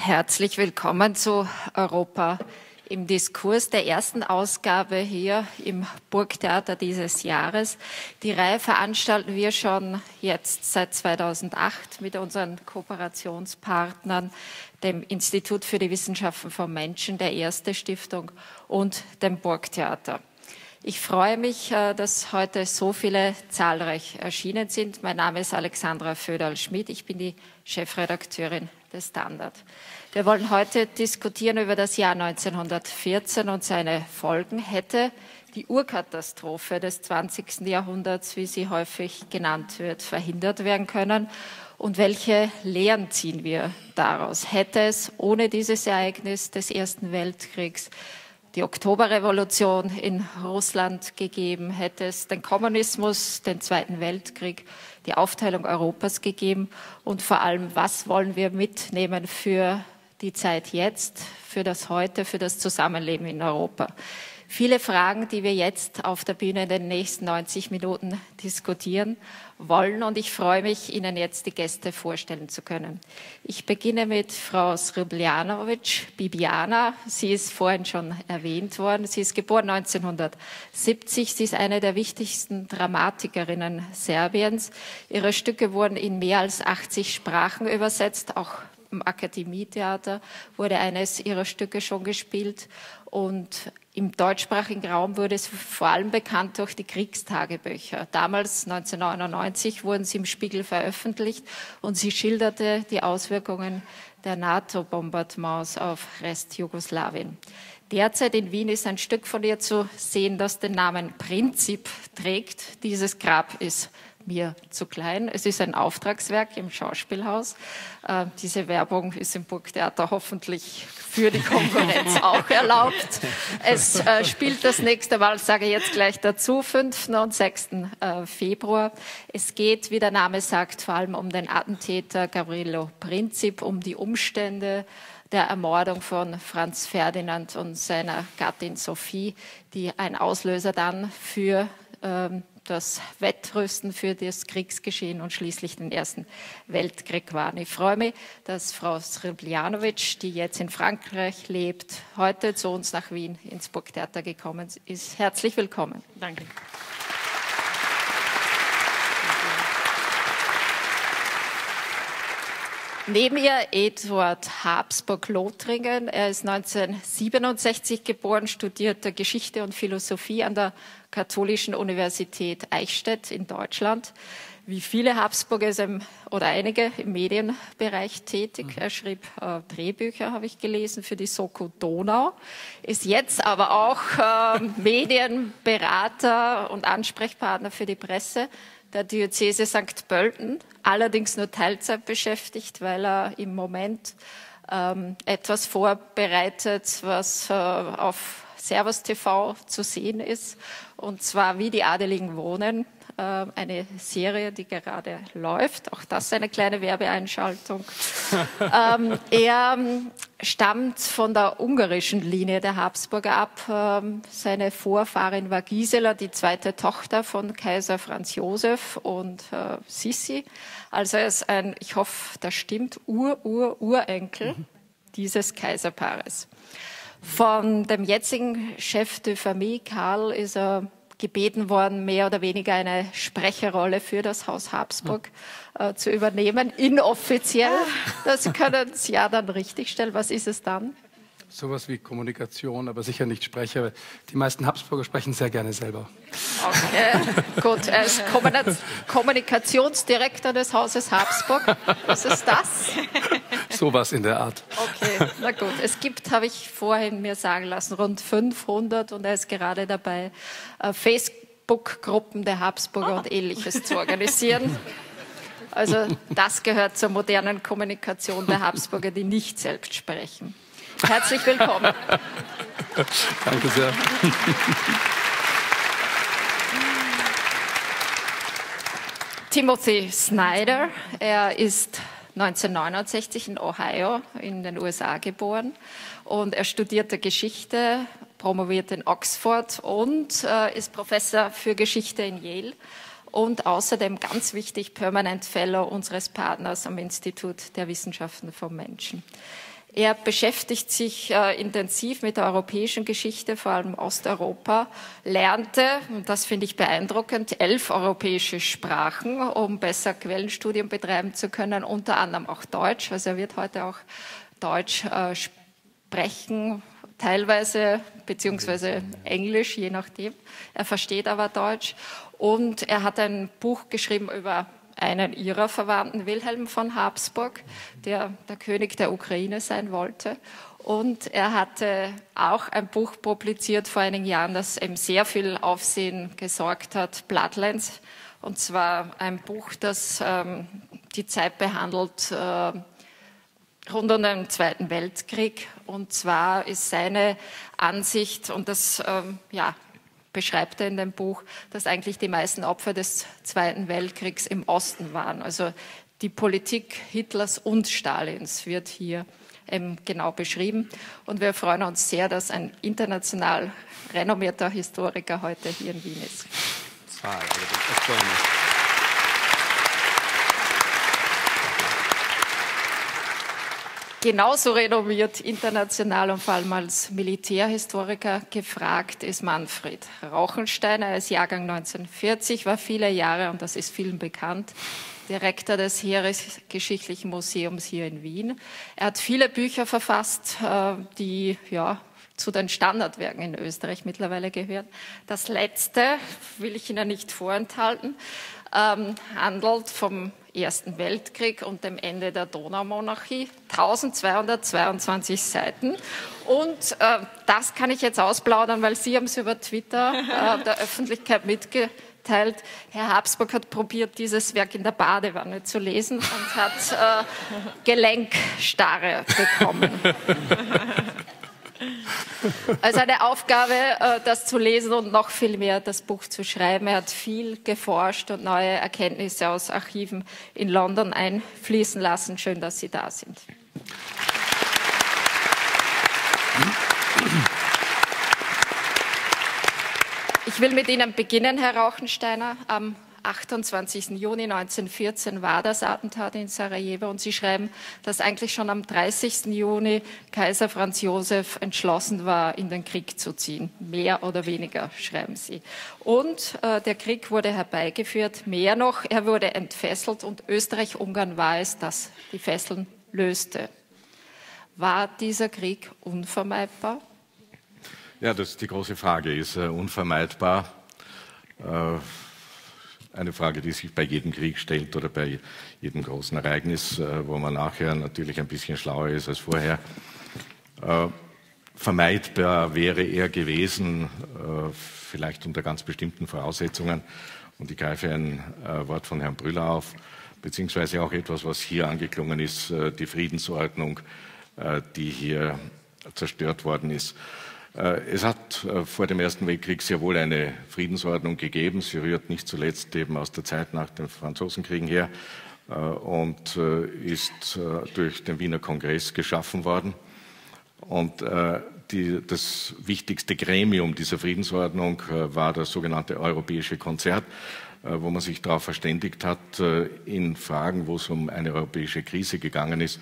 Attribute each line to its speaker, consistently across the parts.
Speaker 1: Herzlich willkommen zu Europa im Diskurs, der ersten Ausgabe hier im Burgtheater dieses Jahres. Die Reihe veranstalten wir schon jetzt seit 2008 mit unseren Kooperationspartnern, dem Institut für die Wissenschaften vom Menschen, der Erste Stiftung und dem Burgtheater. Ich freue mich, dass heute so viele zahlreich erschienen sind. Mein Name ist Alexandra Föderl-Schmid. Ich bin die Chefredakteurin des Standard. Wir wollen heute diskutieren über das Jahr 1914 und seine Folgen. Hätte die Urkatastrophe des 20. Jahrhunderts, wie sie häufig genannt wird, verhindert werden können? Und welche Lehren ziehen wir daraus? Hätte es ohne dieses Ereignis des Ersten Weltkriegs die Oktoberrevolution in Russland gegeben, hätte es den Kommunismus, den Zweiten Weltkrieg, die Aufteilung Europas gegeben und vor allem, was wollen wir mitnehmen für die Zeit jetzt, für das Heute, für das Zusammenleben in Europa? Viele Fragen, die wir jetzt auf der Bühne in den nächsten 90 Minuten diskutieren wollen. Und ich freue mich, Ihnen jetzt die Gäste vorstellen zu können. Ich beginne mit Frau Srbljanović, Bibiana. Sie ist vorhin schon erwähnt worden. Sie ist geboren 1970. Sie ist eine der wichtigsten Dramatikerinnen Serbiens. Ihre Stücke wurden in mehr als 80 Sprachen übersetzt, auch im Akademietheater wurde eines ihrer Stücke schon gespielt und im deutschsprachigen Raum wurde es vor allem bekannt durch die Kriegstagebücher. Damals, 1999, wurden sie im Spiegel veröffentlicht und sie schilderte die Auswirkungen der NATO-Bombardements auf Restjugoslawien. Derzeit in Wien ist ein Stück von ihr zu sehen, das den Namen Prinzip trägt. Dieses Grab ist mir zu klein. Es ist ein Auftragswerk im Schauspielhaus. Diese Werbung ist im Burgtheater hoffentlich für die Konkurrenz auch erlaubt. Es spielt das nächste Mal, sage ich jetzt gleich dazu, 5. und 6. Februar. Es geht, wie der Name sagt, vor allem um den Attentäter Gavrilo Princip, um die Umstände der Ermordung von Franz Ferdinand und seiner Gattin Sophie, die ein Auslöser dann für das Wettrüsten für das Kriegsgeschehen und schließlich den Ersten Weltkrieg waren. Ich freue mich, dass Frau Srbljanović, die jetzt in Frankreich lebt, heute zu uns nach Wien ins Burgtheater gekommen ist. Herzlich willkommen. Danke. Neben ihr Eduard Habsburg-Lothringen. Er ist 1967 geboren, studierte Geschichte und Philosophie an der Katholischen Universität Eichstätt in Deutschland. Wie viele Habsburger ist oder einige im Medienbereich tätig. Er schrieb Drehbücher, habe ich gelesen, für die Soko Donau, ist jetzt aber auch Medienberater und Ansprechpartner für die Presse der Diözese St. Pölten, allerdings nur Teilzeit beschäftigt, weil er im Moment etwas vorbereitet, was auf Servus TV zu sehen ist, und zwar Wie die Adeligen wohnen, eine Serie, die gerade läuft. Auch das eine kleine Werbeeinschaltung. Er stammt von der ungarischen Linie der Habsburger ab. Seine Vorfahrin war Gisela, die zweite Tochter von Kaiser Franz Josef und Sissi. Also er ist ein, ich hoffe, das stimmt, Urenkel dieses Kaiserpaares. Von dem jetzigen Chef de Famille, Karl, ist er gebeten worden, mehr oder weniger eine Sprecherrolle für das Haus Habsburg zu übernehmen, inoffiziell. Das können Sie ja dann richtigstellen. Was ist es dann?
Speaker 2: Sowas wie Kommunikation, aber sicher nicht Sprecher. Die meisten Habsburger sprechen sehr gerne selber.
Speaker 1: Okay, gut. Er ist Kommunikationsdirektor des Hauses Habsburg. Was ist das?
Speaker 2: Sowas in der Art.
Speaker 1: Okay, na gut. Es gibt, habe ich vorhin mir sagen lassen, rund 500 und er ist gerade dabei, Facebook-Gruppen der Habsburger und Ähnliches zu organisieren. Also das gehört zur modernen Kommunikation der Habsburger, die nicht selbst sprechen. Herzlich willkommen.
Speaker 2: Danke sehr.
Speaker 1: Timothy Snyder, er ist 1969 in Ohio in den USA geboren und er studierte Geschichte, promovierte in Oxford und ist Professor für Geschichte in Yale und außerdem ganz wichtig Permanent Fellow unseres Partners am Institut der Wissenschaften vom Menschen. Er beschäftigt sich intensiv mit der europäischen Geschichte, vor allem Osteuropa, lernte, und das finde ich beeindruckend, 11 europäische Sprachen, um besser Quellenstudien betreiben zu können, unter anderem auch Deutsch. Also er wird heute auch Deutsch sprechen, teilweise, beziehungsweise Englisch, je nachdem. Er versteht aber Deutsch. Und er hat ein Buch geschrieben über einen ihrer Verwandten, Wilhelm von Habsburg, der König der Ukraine sein wollte. Und er hatte auch ein Buch publiziert vor einigen Jahren, das eben sehr viel Aufsehen gesorgt hat, Bloodlands. Und zwar ein Buch, das die Zeit behandelt rund um den Zweiten Weltkrieg. Und zwar ist seine Ansicht, und das beschreibt er in dem Buch, dass eigentlich die meisten Opfer des Zweiten Weltkriegs im Osten waren. Also die Politik Hitlers und Stalins wird hier genau beschrieben. Und wir freuen uns sehr, dass ein international renommierter Historiker heute hier in Wien ist. Genauso renommiert international und vor allem als Militärhistoriker gefragt ist Manfred Rauchensteiner. Er ist Jahrgang 1940, war viele Jahre, und das ist vielen bekannt, Direktor des Heeresgeschichtlichen Museums hier in Wien. Er hat viele Bücher verfasst, die zu den Standardwerken in Österreich mittlerweile gehören. Das letzte, will ich Ihnen nicht vorenthalten, handelt vom Ersten Weltkrieg und dem Ende der Donaumonarchie, 1222 Seiten. Und das kann ich jetzt ausplaudern, weil Sie haben es über Twitter der Öffentlichkeit mitgeteilt. Herr Habsburg hat probiert, dieses Werk in der Badewanne zu lesen und hat Gelenkstarre bekommen. Also eine Aufgabe, das zu lesen und noch viel mehr das Buch zu schreiben. Er hat viel geforscht und neue Erkenntnisse aus Archiven in London einfließen lassen. Schön, dass Sie da sind. Ich will mit Ihnen beginnen, Herr Rauchensteiner. Am 28. Juni 1914 war das Attentat in Sarajevo, und Sie schreiben, dass eigentlich schon am 30. Juni Kaiser Franz Josef entschlossen war, in den Krieg zu ziehen. Mehr oder weniger, schreiben Sie. Und der Krieg wurde herbeigeführt. Mehr noch, er wurde entfesselt, und Österreich-Ungarn war es, das die Fesseln löste. War dieser Krieg unvermeidbar?
Speaker 3: Ja, das ist die große Frage. Ist er unvermeidbar? Eine Frage, die sich bei jedem Krieg stellt oder bei jedem großen Ereignis, wo man nachher natürlich ein bisschen schlauer ist als vorher. Vermeidbar wäre er gewesen, vielleicht unter ganz bestimmten Voraussetzungen. Und ich greife ein Wort von Herrn Brüller auf, beziehungsweise auch etwas, was hier angeklungen ist, die Friedensordnung, die hier zerstört worden ist. Es hat vor dem Ersten Weltkrieg sehr wohl eine Friedensordnung gegeben. Sie rührt nicht zuletzt eben aus der Zeit nach den Franzosenkriegen her und ist durch den Wiener Kongress geschaffen worden. Und das wichtigste Gremium dieser Friedensordnung war das sogenannte Europäische Konzert, wo man sich darauf verständigt hat, in Fragen, wo es um eine europäische Krise gegangen ist,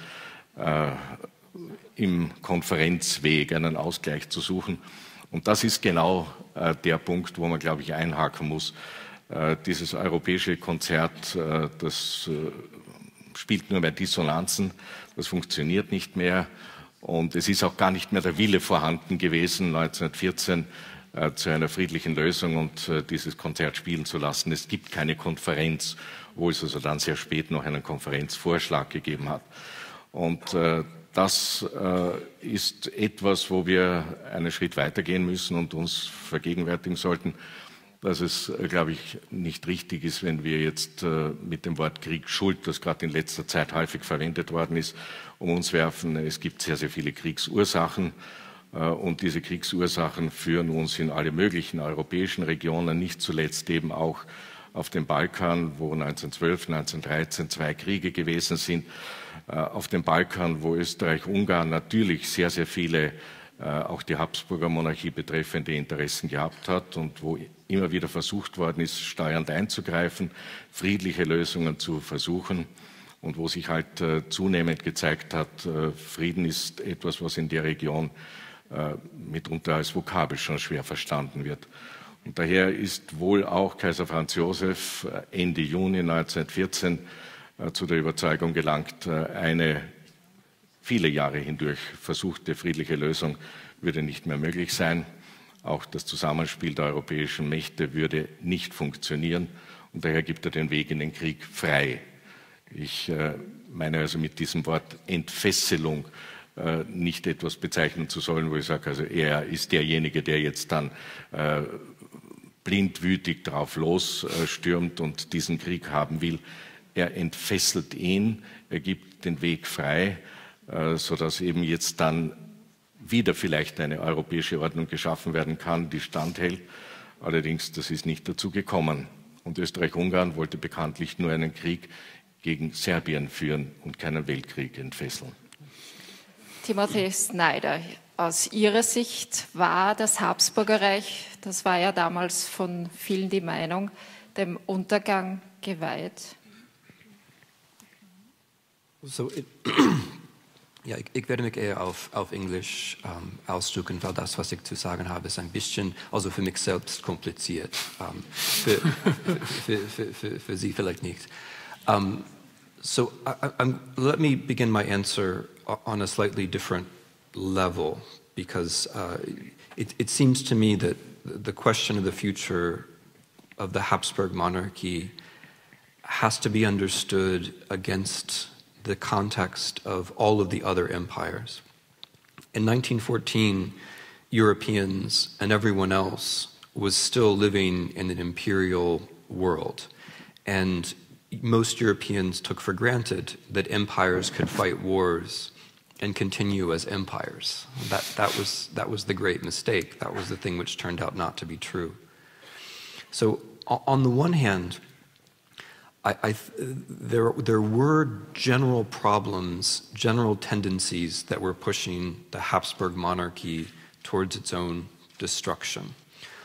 Speaker 3: im Konferenzweg einen Ausgleich zu suchen. Und das ist genau der Punkt, wo man, glaube ich, einhaken muss. Dieses europäische Konzert, das spielt nur mehr Dissonanzen, das funktioniert nicht mehr. Und es ist auch gar nicht mehr der Wille vorhanden gewesen, 1914 zu einer friedlichen Lösung und dieses Konzert spielen zu lassen. Es gibt keine Konferenz, wo es also dann sehr spät noch einen Konferenzvorschlag gegeben hat. Und das ist etwas, wo wir einen Schritt weitergehen müssen und uns vergegenwärtigen sollten, dass es, glaube ich, nicht richtig ist, wenn wir jetzt mit dem Wort Kriegsschuld, das gerade in letzter Zeit häufig verwendet worden ist, um uns werfen. Es gibt sehr, sehr viele Kriegsursachen, und diese Kriegsursachen führen uns in alle möglichen europäischen Regionen, nicht zuletzt eben auch auf dem Balkan, wo 1912, 1913 2 Kriege gewesen sind, auf dem Balkan, wo Österreich-Ungarn natürlich sehr, sehr viele, auch die Habsburger Monarchie betreffende Interessen gehabt hat und wo immer wieder versucht worden ist, steuernd einzugreifen, friedliche Lösungen zu versuchen. und wo sich halt zunehmend gezeigt hat, Frieden ist etwas, was in der Region mitunter als Vokabel schon schwer verstanden wird. Und daher ist wohl auch Kaiser Franz Josef Ende Juni 1914 zu der Überzeugung gelangt, eine viele Jahre hindurch versuchte friedliche Lösung würde nicht mehr möglich sein. Auch das Zusammenspiel der europäischen Mächte würde nicht funktionieren. Und daher gibt er den Weg in den Krieg frei. Ich meine also mit diesem Wort Entfesselung nicht etwas bezeichnen zu sollen, wo ich sage, also er ist derjenige, der jetzt dann blindwütig drauf losstürmt und diesen Krieg haben will. Er entfesselt ihn, er gibt den Weg frei, sodass eben jetzt dann wieder vielleicht eine europäische Ordnung geschaffen werden kann, die standhält. Allerdings, das ist nicht dazu gekommen. Und Österreich-Ungarn wollte bekanntlich nur einen Krieg gegen Serbien führen und keinen Weltkrieg entfesseln.
Speaker 1: Timothy Snyder, aus Ihrer Sicht war das Habsburgerreich, das war ja damals von vielen die Meinung, dem Untergang geweiht?
Speaker 4: So, ja, ich werde mich eher auf Englisch ausdrücken, weil das, was ich zu sagen habe, ist ein bisschen, also für mich selbst kompliziert, für Sie vielleicht nicht. So let me begin my answer on a slightly different level, because it seems to me that the question of the future of the Habsburg monarchy has to be understood against the context of all of the other empires. In 1914, Europeans and everyone else was still living in an imperial world, and most Europeans took for granted that empires could fight wars and continue as empires. That was the great mistake. That was the thing which turned out not to be true. So on the one hand, there were general problems, general tendencies that were pushing the Habsburg monarchy towards its own destruction.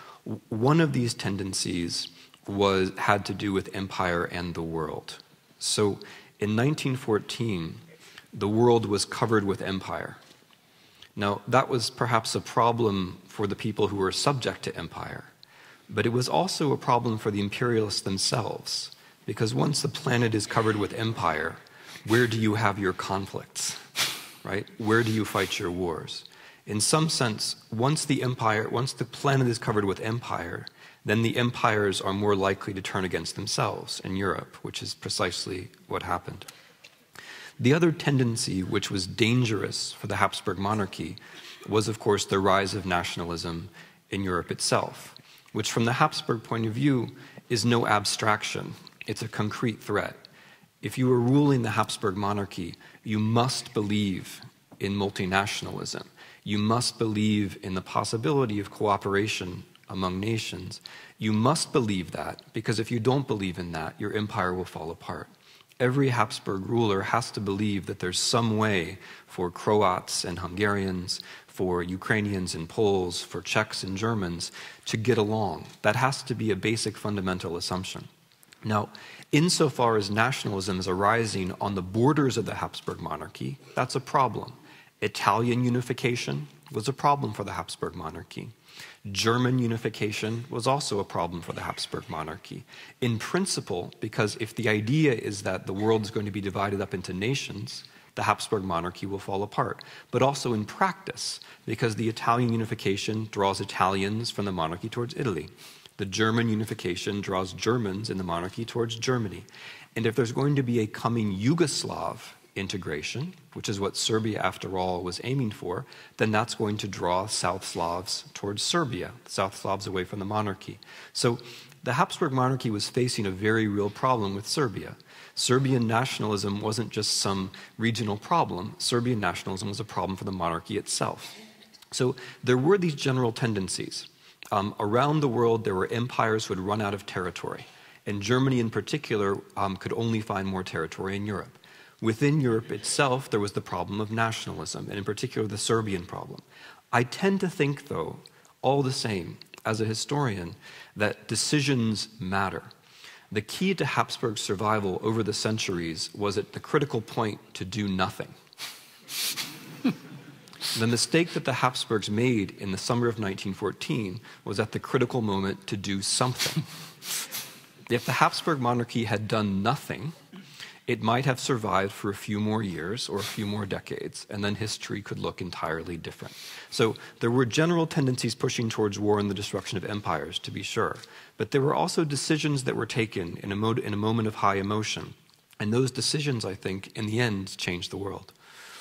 Speaker 4: One of these tendencies had to do with empire and the world. So in 1914, the world was covered with empire. Now, that was perhaps a problem for the people who were subject to empire, but it was also a problem for the imperialists themselves, because once the planet is covered with empire, where do you have your conflicts, right? Where do you fight your wars? In some sense, once the planet is covered with empire, then the empires are more likely to turn against themselves in Europe, which is precisely what happened. The other tendency which was dangerous for the Habsburg monarchy was, of course, the rise of nationalism in Europe itself, which from the Habsburg point of view is no abstraction. It's a concrete threat. If you are ruling the Habsburg monarchy, you must believe in multinationalism. You must believe in the possibility of cooperation among nations. You must believe that, because if you don't believe in that, your empire will fall apart. Every Habsburg ruler has to believe that there's some way for Croats and Hungarians, for Ukrainians and Poles, for Czechs and Germans to get along. That has to be a basic fundamental assumption. Now, insofar as nationalism is arising on the borders of the Habsburg monarchy, that's a problem. Italian unification was a problem for the Habsburg monarchy. German unification was also a problem for the Habsburg monarchy. In principle, because if the idea is that the world is going to be divided up into nations, the Habsburg monarchy will fall apart. But also in practice, because the Italian unification draws Italians from the monarchy towards Italy. The German unification draws Germans in the monarchy towards Germany. And if there's going to be a coming Yugoslav integration, which is what Serbia, after all, was aiming for, then that's going to draw South Slavs towards Serbia, South Slavs away from the monarchy. So the Habsburg monarchy was facing a very real problem with Serbia. Serbian nationalism wasn't just some regional problem. Serbian nationalism was a problem for the monarchy itself. So there were these general tendencies. Around the world, there were empires who had run out of territory. And Germany in particular could only find more territory in Europe. Within Europe itself, there was the problem of nationalism, and in particular the Serbian problem. I tend to think, though, all the same, as a historian, that decisions matter. The key to Habsburg survival over the centuries was at the critical point to do nothing. The mistake that the Habsburgs made in the summer of 1914 was at the critical moment to do something. If the Habsburg monarchy had done nothing, it might have survived for a few more years or a few more decades, and then history could look entirely different. So there were general tendencies pushing towards war and the destruction of empires, to be sure, but there were also decisions that were taken in a moment of high emotion. And those decisions, I think, in the end, changed the world.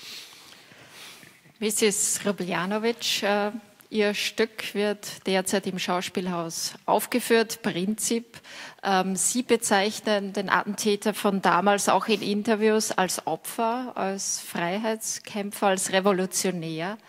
Speaker 1: Mrs. Hrabljanović, Ihr Stück wird derzeit im Schauspielhaus aufgeführt, Prinzip. Sie bezeichnen den Attentäter von damals auch in Interviews als Opfer, als Freiheitskämpfer, als Revolutionär.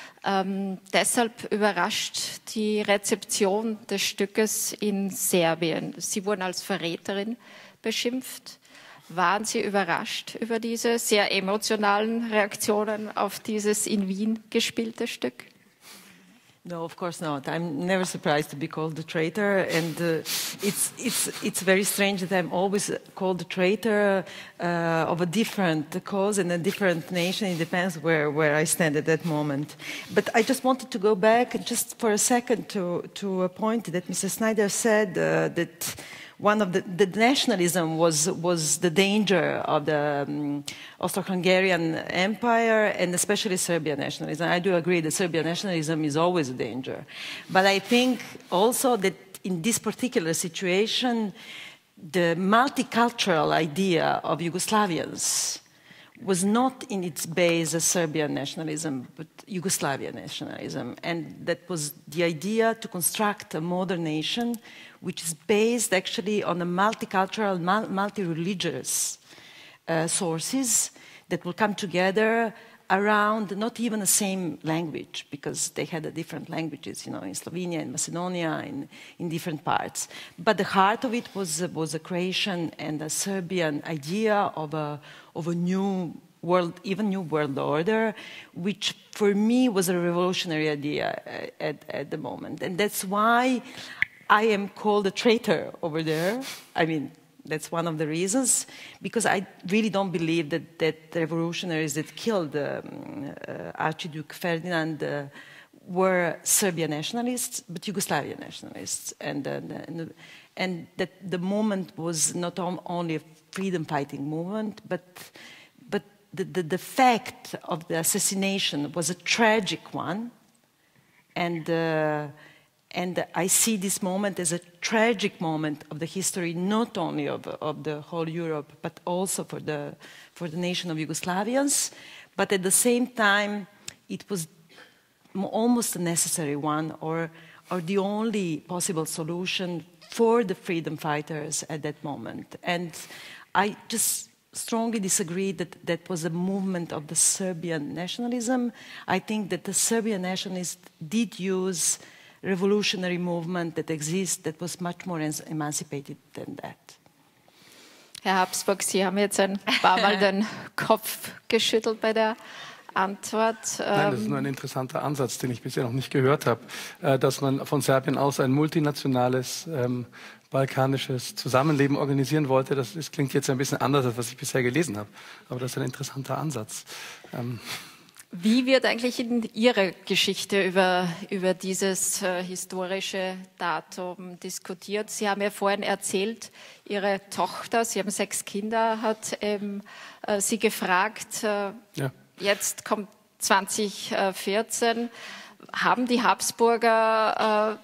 Speaker 1: Deshalb überrascht die Rezeption des Stückes in Serbien. Sie wurden als Verräterin beschimpft. Waren Sie überrascht über diese sehr emotionalen Reaktionen auf dieses in Wien gespielte Stück?
Speaker 5: No, of course not. I'm never surprised to be called a traitor, and it's very strange that I'm always called a traitor of a different cause and a different nation. It depends where I stand at that moment. But I just wanted to go back just for a second to a point that Mr. Snyder said that one of the nationalism was the danger of the Austro-Hungarian Empire, and especially Serbian nationalism. I do agree that Serbian nationalism is always a danger. But I think also that in this particular situation, the multicultural idea of Yugoslavians was not in its base a Serbian nationalism, but Yugoslavian nationalism. And that was the idea to construct a modern nation which is based actually on a multicultural, multi-religious sources that will come together around not even the same language, because they had different languages, you know, in Slovenia, in Macedonia, in different parts. But the heart of it was a Croatian and a Serbian idea of a new world, even new world order, which for me was a revolutionary idea at the moment. And that's why I am called a traitor over there. I mean, that's one of the reasons, because I really don't believe that the revolutionaries that killed Archduke Ferdinand were Serbian nationalists, but Yugoslavian nationalists. And that the moment was not only a freedom-fighting movement, but the fact of the assassination was a tragic one. And I see this moment as a tragic moment of the history, not only of the whole Europe, but also for the nation of Yugoslavians. But at the same time, it was almost a necessary one, or the only possible solution for the freedom fighters at that moment. And I just strongly disagree that that was a movement of the Serbian nationalism. I think that the Serbian nationalists did use revolutionary movement that exists that was much more emancipated than that.
Speaker 1: Herr Habsburg, Sie haben jetzt ein paar Mal den Kopf geschüttelt bei der Antwort.
Speaker 2: Nein, das ist nur ein interessanter Ansatz, den ich bisher noch nicht gehört habe, dass man von Serbien aus ein multinationales balkanisches Zusammenleben organisieren wollte. Das klingt jetzt ein bisschen anders, als was ich bisher gelesen habe. Aber das ist ein interessanter Ansatz.
Speaker 1: Wie wird eigentlich in Ihrer Geschichte über dieses historische Datum diskutiert? Sie haben ja vorhin erzählt, Ihre Tochter, Sie haben 6 Kinder, hat Sie gefragt, jetzt kommt 2014, sind die Habsburger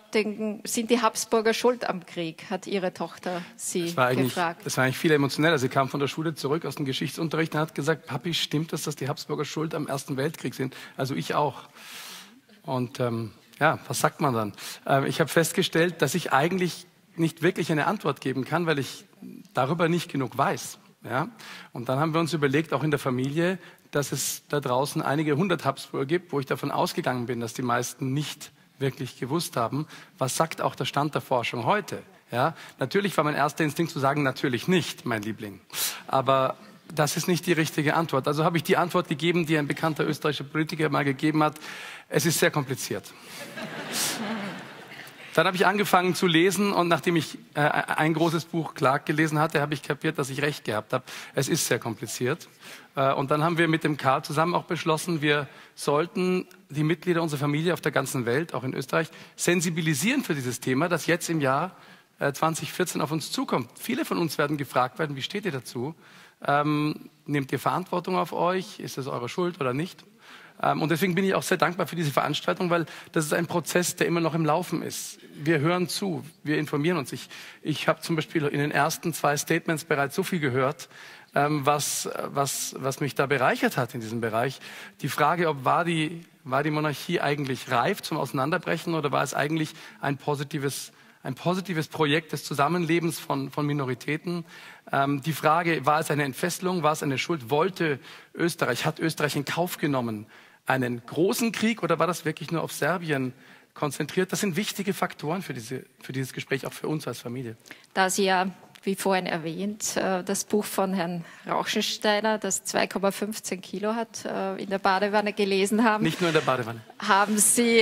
Speaker 1: schuld am Krieg, hat Ihre Tochter Sie gefragt.
Speaker 2: Das war eigentlich viel emotioneller. Sie kam von der Schule zurück aus dem Geschichtsunterricht und hat gesagt, Papi, stimmt das, dass die Habsburger schuld am Ersten Weltkrieg sind? Also ich auch. Und ja, was sagt man dann? Ich habe festgestellt, dass ich eigentlich nicht wirklich eine Antwort geben kann, weil ich darüber nicht genug weiß. Ja? Und dann haben wir uns überlegt, auch in der Familie, dass es da draußen einige 100 Habsburger gibt, wo ich davon ausgegangen bin, dass die meisten nicht wirklich gewusst haben, was sagt auch der Stand der Forschung heute. Ja? Natürlich war mein erster Instinkt zu sagen, natürlich nicht, mein Liebling. Aber das ist nicht die richtige Antwort. Also habe ich die Antwort gegeben, die ein bekannter österreichischer Politiker mal gegeben hat. Es ist sehr kompliziert. Dann habe ich angefangen zu lesen und nachdem ich ein großes Buch Clark gelesen hatte, habe ich kapiert, dass ich recht gehabt habe. Es ist sehr kompliziert. Und dann haben wir mit dem Karl zusammen auch beschlossen, wir sollten die Mitglieder unserer Familie auf der ganzen Welt, auch in Österreich, sensibilisieren für dieses Thema, das jetzt im Jahr 2014 auf uns zukommt. Viele von uns werden gefragt werden, wie steht ihr dazu? Nehmt ihr Verantwortung auf euch? Ist es eure Schuld oder nicht? Und deswegen bin ich auch sehr dankbar für diese Veranstaltung, weil das ist ein Prozess, der immer noch im Laufen ist. Wir hören zu, wir informieren uns. Ich habe zum Beispiel in den ersten 2 Statements bereits so viel gehört, was mich da bereichert hat in diesem Bereich. Die Frage, ob war die Monarchie eigentlich reif zum Auseinanderbrechen oder war es eigentlich ein positives Projekt des Zusammenlebens von Minoritäten. Die Frage, war es eine Entfesselung, war es eine Schuld? Hat Österreich in Kauf genommen einen großen Krieg oder war das wirklich nur auf Serbien konzentriert? Das sind wichtige Faktoren für dieses Gespräch, auch für uns als Familie.
Speaker 1: Da Sie ja, wie vorhin erwähnt, das Buch von Herrn Rauchensteiner, das 2,15 Kilo hat, in der Badewanne gelesen haben.
Speaker 2: Nicht nur in der Badewanne.
Speaker 1: Haben Sie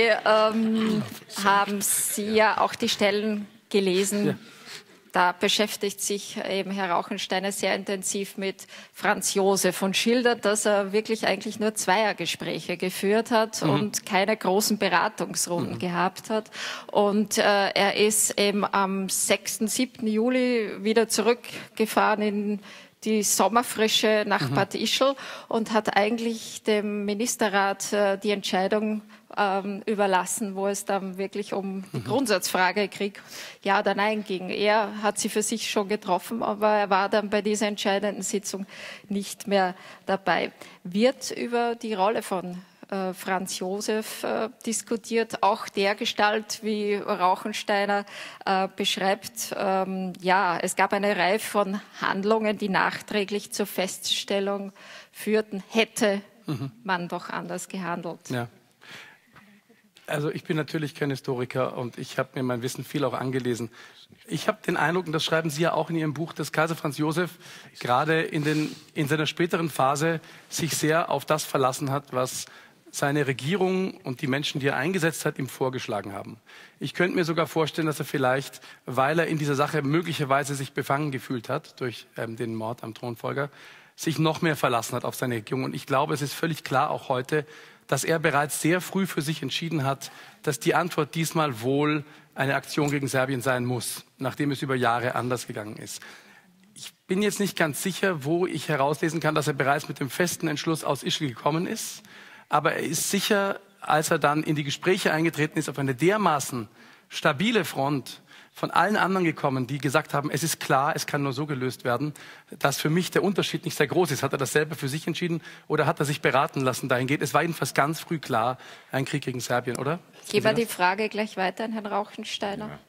Speaker 1: ja auch die Stellen gelesen? Ja. Da beschäftigt sich eben Herr Rauchensteiner sehr intensiv mit Franz Josef und schildert, dass er wirklich eigentlich nur Zweiergespräche geführt hat und keine großen Beratungsrunden gehabt hat. Und er ist eben am 6., 7. Juli wieder zurückgefahren in die Sommerfrische nach Bad Ischl und hat eigentlich dem Ministerrat die Entscheidung überlassen, wo es dann wirklich um die Grundsatzfrage Krieg ja oder nein ging. Er hat sie für sich schon getroffen, aber er war dann bei dieser entscheidenden Sitzung nicht mehr dabei. Wird über die Rolle von Franz Josef diskutiert, auch der Gestalt, wie Rauchensteiner beschreibt. Ja, es gab eine Reihe von Handlungen, die nachträglich zur Feststellung führten, hätte man doch anders gehandelt.
Speaker 2: Ja. Also ich bin natürlich kein Historiker und ich habe mir mein Wissen viel auch angelesen. Ich habe den Eindruck, und das schreiben Sie ja auch in Ihrem Buch, dass Kaiser Franz Josef gerade in seiner späteren Phase sich sehr auf das verlassen hat, was seine Regierung und die Menschen, die er eingesetzt hat, ihm vorgeschlagen haben. Ich könnte mir sogar vorstellen, dass er vielleicht, weil er in dieser Sache möglicherweise sich befangen gefühlt hat durch den Mord am Thronfolger, sich noch mehr verlassen hat auf seine Regierung. Und ich glaube, es ist völlig klar auch heute, dass er bereits sehr früh für sich entschieden hat, dass die Antwort diesmal wohl eine Aktion gegen Serbien sein muss, nachdem es über Jahre anders gegangen ist. Ich bin jetzt nicht ganz sicher, wo ich herauslesen kann, dass er bereits mit dem festen Entschluss aus Ischl gekommen ist. Aber er ist sicher, als er dann in die Gespräche eingetreten ist, auf eine dermaßen stabile Front von allen anderen gekommen, die gesagt haben, es ist klar, es kann nur so gelöst werden, dass für mich der Unterschied nicht sehr groß ist. Hat er das selber für sich entschieden oder hat er sich beraten lassen dahingehend? Es war jedenfalls ganz früh klar, ein Krieg gegen Serbien, oder?
Speaker 1: Ich gebe die Frage gleich weiter an Herrn Rauchensteiner.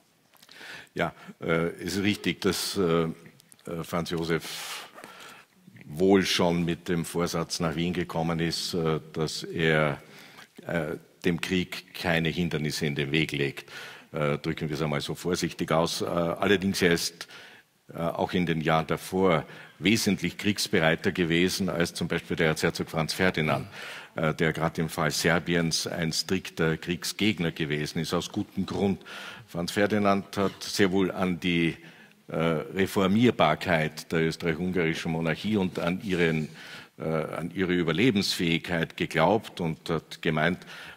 Speaker 3: Ja, es ist richtig, dass Franz Josef wohl schon mit dem Vorsatz nach Wien gekommen ist, dass er dem Krieg keine Hindernisse in den Weg legt. Drücken wir es einmal so vorsichtig aus. Allerdings er ist auch in den Jahren davor wesentlich kriegsbereiter gewesen als zum Beispiel der Erzherzog Franz Ferdinand, der gerade im Fall Serbiens ein strikter Kriegsgegner gewesen ist, aus gutem Grund. Franz Ferdinand hat sehr wohl an die Reformierbarkeit der österreich-ungarischen Monarchie und an ihre Überlebensfähigkeit geglaubt und hat gemeint,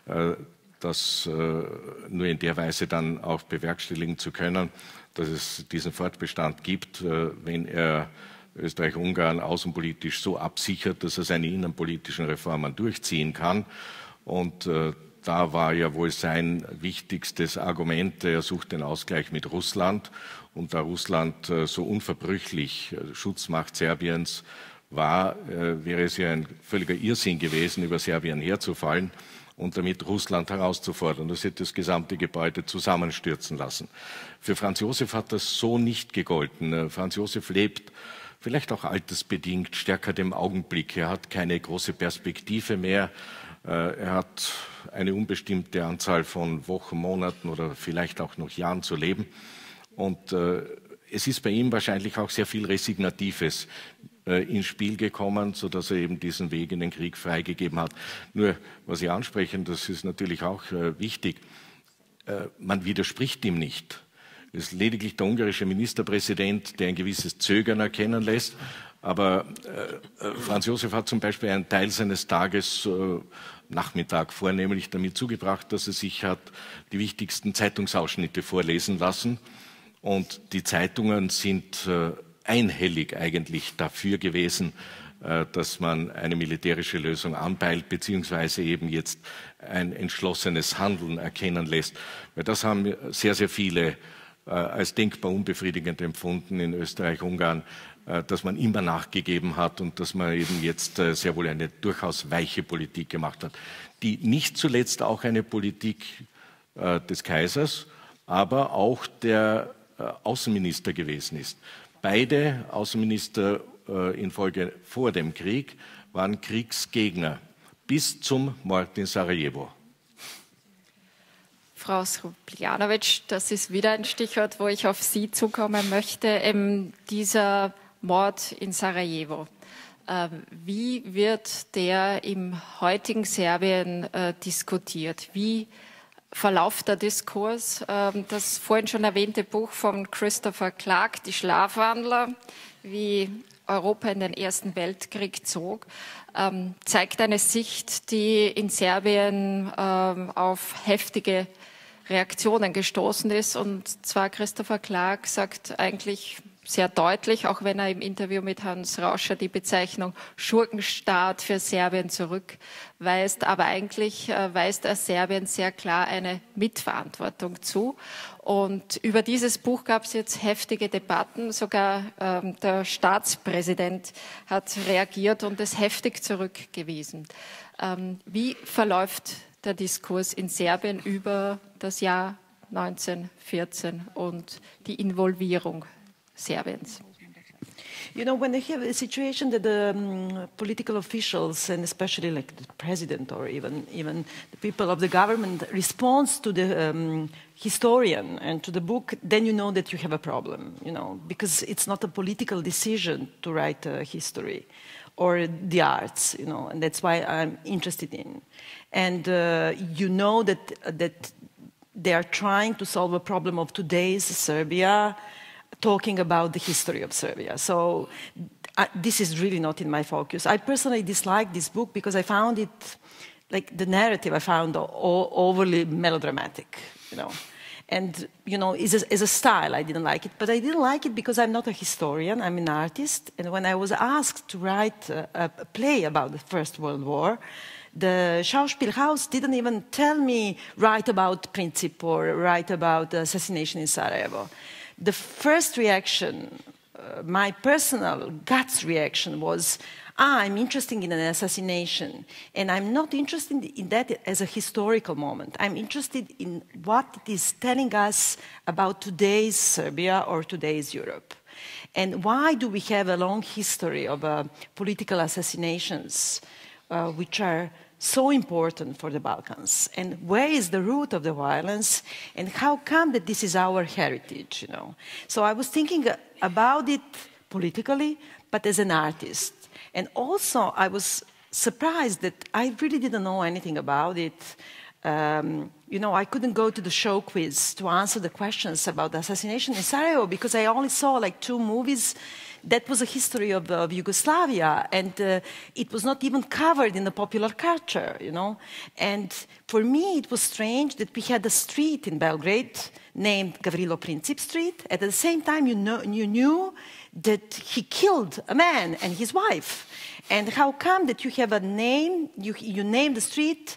Speaker 3: das nur in der Weise dann auch bewerkstelligen zu können, dass es diesen Fortbestand gibt, wenn er Österreich-Ungarn außenpolitisch so absichert, dass er seine innenpolitischen Reformen durchziehen kann. Und da war ja wohl sein wichtigstes Argument, er sucht den Ausgleich mit Russland. Und da Russland so unverbrüchlich Schutzmacht Serbiens war, wäre es ja ein völliger Irrsinn gewesen, über Serbien herzufallen und damit Russland herauszufordern. Das hätte das gesamte Gebäude zusammenstürzen lassen. Für Franz Josef hat das so nicht gegolten. Franz Josef lebt, vielleicht auch altersbedingt, stärker dem Augenblick. Er hat keine große Perspektive mehr. Er hat eine unbestimmte Anzahl von Wochen, Monaten oder vielleicht auch noch Jahren zu leben. Und es ist bei ihm wahrscheinlich auch sehr viel Resignatives ins Spiel gekommen, sodass er eben diesen Weg in den Krieg freigegeben hat. Nur, was Sie ansprechen, das ist natürlich auch wichtig. man widerspricht ihm nicht. Es ist lediglich der ungarische Ministerpräsident, der ein gewisses Zögern erkennen lässt. Aber Franz Josef hat zum Beispiel einen Teil seines Tages Nachmittag vornehmlich damit zugebracht, dass er sich hat die wichtigsten Zeitungsausschnitte vorlesen lassen. Und die Zeitungen sind einhellig eigentlich dafür gewesen, dass man eine militärische Lösung anpeilt, beziehungsweise eben jetzt ein entschlossenes Handeln erkennen lässt. Weil das haben sehr, sehr viele als denkbar unbefriedigend empfunden in Österreich-Ungarn, dass man immer nachgegeben hat und dass man eben jetzt sehr wohl eine durchaus weiche Politik gemacht hat, die nicht zuletzt auch eine Politik des Kaisers, aber auch der Außenminister gewesen ist. Beide Außenminister in Folge vor dem Krieg waren Kriegsgegner bis zum Mord in Sarajevo.
Speaker 1: Frau Srbljanović, das ist wieder ein Stichwort, wo ich auf Sie zukommen möchte. Dieser Mord in Sarajevo. Wie wird der im heutigen Serbien diskutiert? Wie verläuft der Diskurs? Das vorhin schon erwähnte Buch von Christopher Clark, Die Schlafwandler, wie Europa in den Ersten Weltkrieg zog, zeigt eine Sicht, die in Serbien auf heftige Reaktionen gestoßen ist. Und zwar Christopher Clark sagt eigentlich sehr deutlich, auch wenn er im Interview mit Hans Rauscher die Bezeichnung Schurkenstaat für Serbien zurückweist, aber eigentlich weist er Serbien sehr klar eine Mitverantwortung zu. Und über dieses Buch gab es jetzt heftige Debatten, sogar der Staatspräsident hat reagiert und es heftig zurückgewiesen. Wie verläuft der Diskurs in Serbien über das Jahr 1914 und die Involvierung Serbians?
Speaker 5: You know, when you have a situation that the political officials, and especially like the president or even the people of the government, responds to the historian and to the book, then you know that you have a problem, you know, because it's not a political decision to write history or the arts, you know, and that's why I'm interested in. And you know that they are trying to solve a problem of today's Serbia, talking about the history of Serbia. So this is really not in my focus. I personally dislike this book because I found it, like the narrative I found overly melodramatic, you know. And, you know, as a style, I didn't like it. But I didn't like it because I'm not a historian, I'm an artist. And when I was asked to write a play about the First World War, the Schauspielhaus didn't even tell me write about Princip or write about the assassination in Sarajevo. The first reaction, my personal gut reaction was, I'm interested in an assassination, and I'm not interested in that as a historical moment. I'm interested in what it is telling us about today's Serbia or today's Europe. And why do we have a long history of political assassinations, which are so important for the Balkans? And where is the root of the violence? And how come that this is our heritage, you know? So I was thinking about it politically, but as an artist. And also I was surprised that I really didn't know anything about it. You know, I couldn't go to the show quiz to answer the questions about the assassination in Sarajevo because I only saw like 2 movies. That was a history of Yugoslavia, and it was not even covered in the popular culture, you know. And for me, it was strange that we had a street in Belgrade named Gavrilo Princip Street. At the same time, you knew that he killed a man and his wife. And how come that you have a name, you name the street,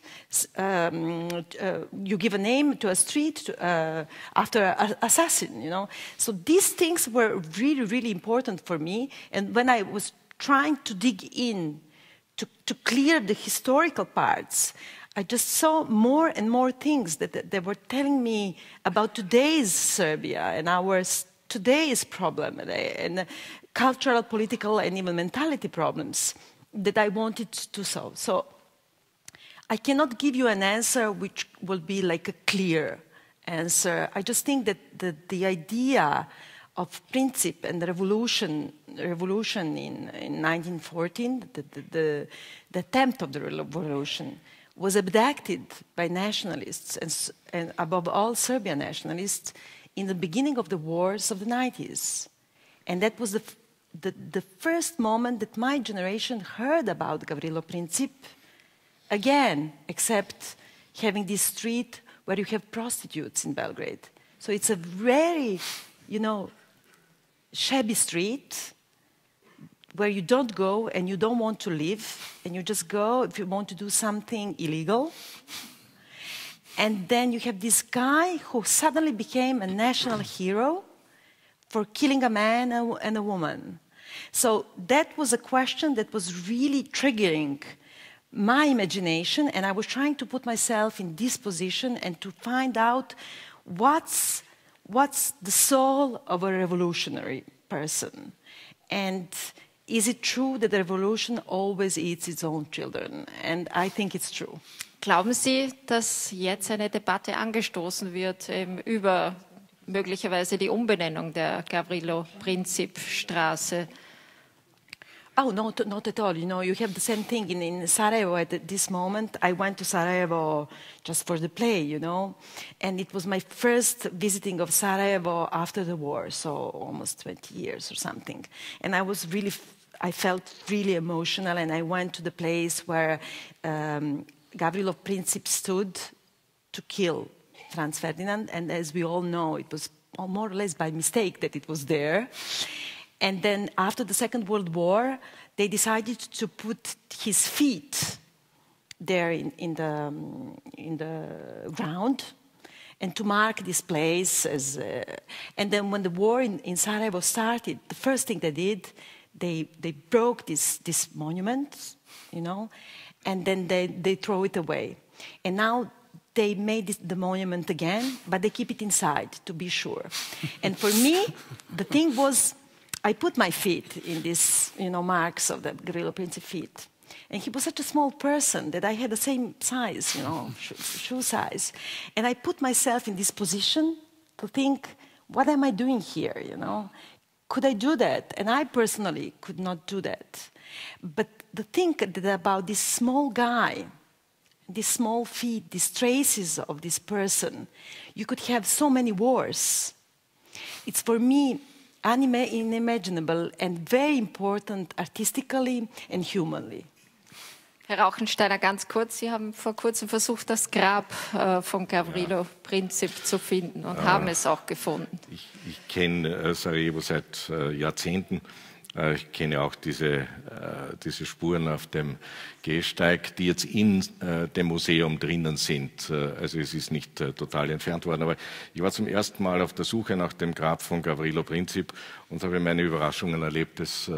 Speaker 5: you give a name to a street after an assassin, you know? So these things were really, really important for me. And when I was trying to dig in to clear the historical parts, I just saw more and more things that they were telling me about today's Serbia and our today's problem and cultural, political, and even mentality problems that I wanted to solve. So I cannot give you an answer which will be like a clear answer. I just think that the idea of Princip and the revolution in 1914, the attempt of the revolution, was abducted by nationalists, and above all Serbian nationalists, in the beginning of the wars of the 90s. And that was the first moment that my generation heard about Gavrilo Princip again, except having this street where you have prostitutes in Belgrade. So it's a very, shabby street where you don't go and you don't want to live, and you just go if you want to do something illegal. And then you have this guy who suddenly became a national hero for killing a man and a woman. So that was a question that was really triggering my imagination, and I was trying to put myself in this position and to find out what's the soul of a revolutionary person. And is it true that the revolution always eats its own children? And I think it's true.
Speaker 1: Glauben Sie, dass jetzt eine Debatte angestoßen wird über möglicherweise die Umbenennung der Gavrilo-Princip-Straße?
Speaker 5: Oh, not at all. You have the same thing in Sarajevo at this moment. I went to Sarajevo just for the play, and it was my first visiting of Sarajevo after the war, so almost 20 years or something. And I felt really emotional, and I went to the place where Gavrilo Princip stood to kill Franz Ferdinand, and as we all know, it was more or less by mistake that it was there. And then after the Second World War, they decided to put his feet there in the ground and to mark this place. And then when the war in Sarajevo started, the first thing they did, they broke this monument, and then they throw it away. And now they made the monument again, but they keep it inside to be sure. And for me, the thing was, I put my feet in these, marks of the Gavrilo Princip feet. And he was such a small person that I had the same size, shoe size. And I put myself in this position to think, what am I doing here, Could I do that? And I personally could not do that. But the thing about this small guy, these small feet, these traces of this person, you could have so many wars. It's for me unimaginable and very important artistically and humanly.
Speaker 1: Herr Rauchensteiner, ganz kurz, Sie haben vor kurzem versucht, das Grab von Gavrilo Princip zu finden und haben es auch gefunden.
Speaker 3: Ich kenne Sarajevo seit Jahrzehnten. Ich kenne auch diese Spuren auf dem Gehsteig, die jetzt in dem Museum drinnen sind. Also es ist nicht total entfernt worden. Aber ich war zum ersten Mal auf der Suche nach dem Grab von Gavrilo Princip und habe meine Überraschungen erlebt. Es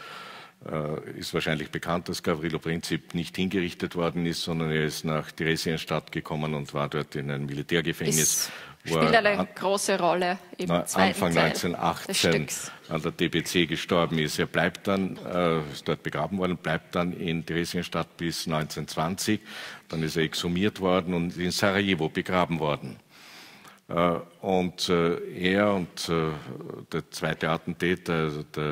Speaker 3: ist wahrscheinlich bekannt, dass Gavrilo Princip nicht hingerichtet worden ist, sondern er ist nach Theresienstadt gekommen und war dort in einem Militärgefängnis.
Speaker 1: Spielt eine große Rolle im zweiten
Speaker 3: Anfang
Speaker 1: Teil
Speaker 3: 1918 an der TBC gestorben ist. Er bleibt dann, ist dort begraben worden, bleibt dann in Theresienstadt bis 1920. Dann ist er exhumiert worden und in Sarajevo begraben worden. Und er und der zweite Attentäter,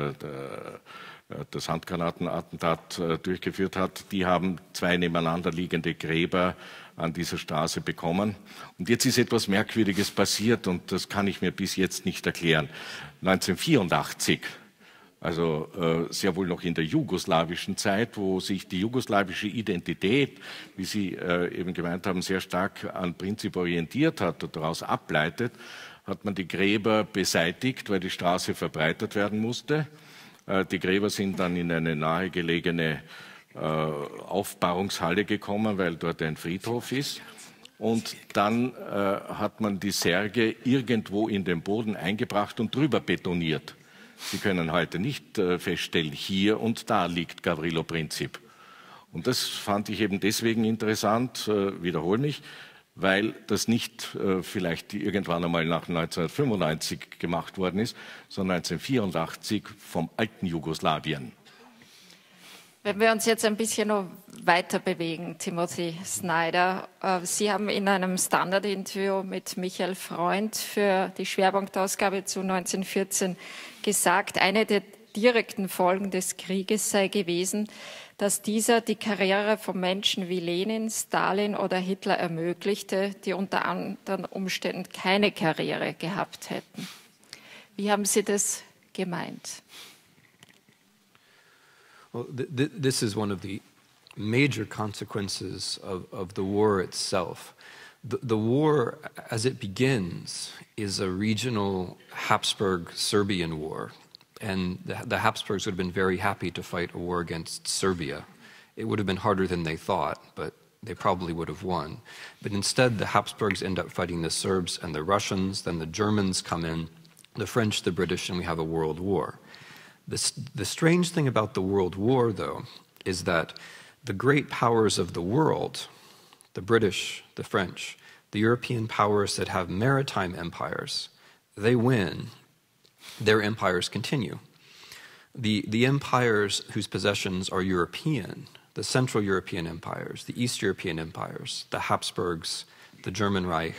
Speaker 3: das Handgranatenattentat durchgeführt hat, die haben zwei nebeneinander liegende Gräber an dieser Straße bekommen. Und jetzt ist etwas Merkwürdiges passiert und das kann ich mir bis jetzt nicht erklären. 1984, also sehr wohl noch in der jugoslawischen Zeit, wo sich die jugoslawische Identität, wie Sie eben gemeint haben, sehr stark an Princip orientiert hat und daraus ableitet, hat man die Gräber beseitigt, weil die Straße verbreitert werden musste. Die Gräber sind dann in eine nahegelegene Aufbahrungshalle gekommen, weil dort ein Friedhof ist. Und dann hat man die Särge irgendwo in den Boden eingebracht und drüber betoniert. Sie können heute nicht feststellen, hier und da liegt Gavrilo Princip. Und das fand ich eben deswegen interessant, wiederhole mich, weil das nicht vielleicht irgendwann einmal nach 1995 gemacht worden ist, sondern 1984 vom alten Jugoslawien.
Speaker 1: Wenn wir uns jetzt ein bisschen noch weiter bewegen, Timothy Snyder, Sie haben in einem Standard-Interview mit Michael Freund für die Schwerpunktausgabe zu 1914 gesagt, eine der direkten Folgen des Krieges sei gewesen, dass dieser die Karriere von Menschen wie Lenin, Stalin oder Hitler ermöglichte, die unter anderen Umständen keine Karriere gehabt hätten. Wie haben Sie das gemeint?
Speaker 4: Well, this is one of the major consequences of the war itself. The war, as it begins, is a regional Habsburg-Serbian war. And the Habsburgs would have been very happy to fight a war against Serbia. It would have been harder than they thought, but they probably would have won. But instead, the Habsburgs end up fighting the Serbs and the Russians, then the Germans come in, the French, the British, and we have a world war. The strange thing about the World War, though, is that the great powers of the world, the British, the French, the European powers that have maritime empires, they win. Their empires continue. The empires whose possessions are European, the Central European empires, the East European empires, the Habsburgs, the German Reich,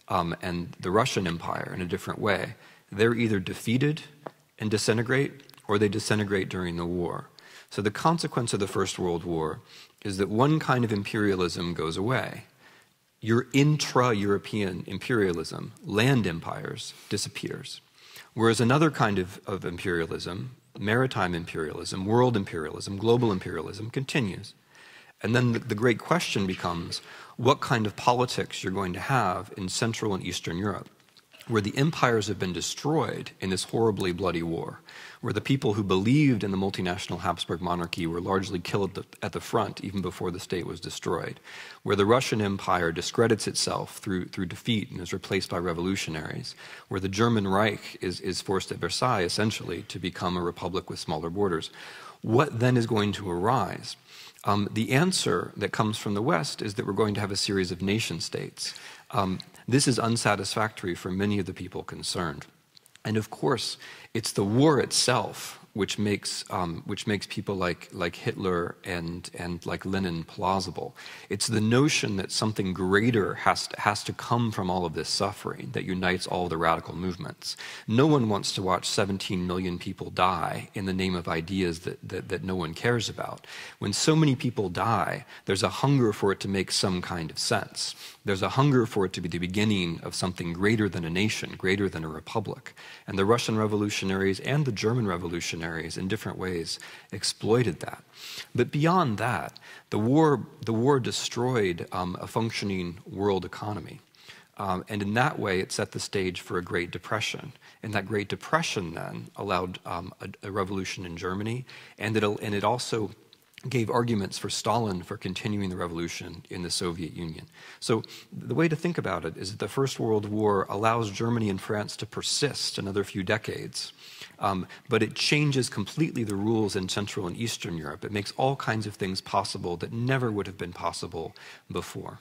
Speaker 4: and the Russian Empire in a different way, they're either defeated and disintegrate, or they disintegrate during the war. So the consequence of the First World War is that one kind of imperialism goes away. Your intra-European imperialism, land empires, disappears. Whereas another kind of imperialism, maritime imperialism, world imperialism, global imperialism, continues. And then the great question becomes what kind of politics you're going to have in Central and Eastern Europe, where the empires have been destroyed in this horribly bloody war, where the people who believed in the multinational Habsburg monarchy were largely killed at the front even before the state was destroyed, where the Russian Empire discredits itself through defeat and is replaced by revolutionaries, where the German Reich is forced at Versailles essentially to become a republic with smaller borders. What then is going to arise? The answer that comes from the West is that we're going to have a series of nation states. This is unsatisfactory for many of the people concerned. And of course, it's the war itself which makes people like Hitler and like Lenin plausible. It's the notion that something greater has to come from all of this suffering that unites all the radical movements. No one wants to watch 17 million people die in the name of ideas that no one cares about. When so many people die, there's a hunger for it to make some kind of sense. There's a hunger for it to be the beginning of something greater than a nation, greater than a republic. And the Russian revolutionaries and the German revolutionaries in different ways exploited that. But beyond that, the war destroyed a functioning world economy. And in that way, it set the stage for a Great Depression. And that Great Depression then allowed a revolution in Germany, and it also gave arguments for Stalin for continuing the revolution in the Soviet Union. So the way to think about it is that the First World War allows Germany and France to persist another few decades, but it changes completely the rules in Central and Eastern Europe. It makes all kinds of things possible that never would have been possible before.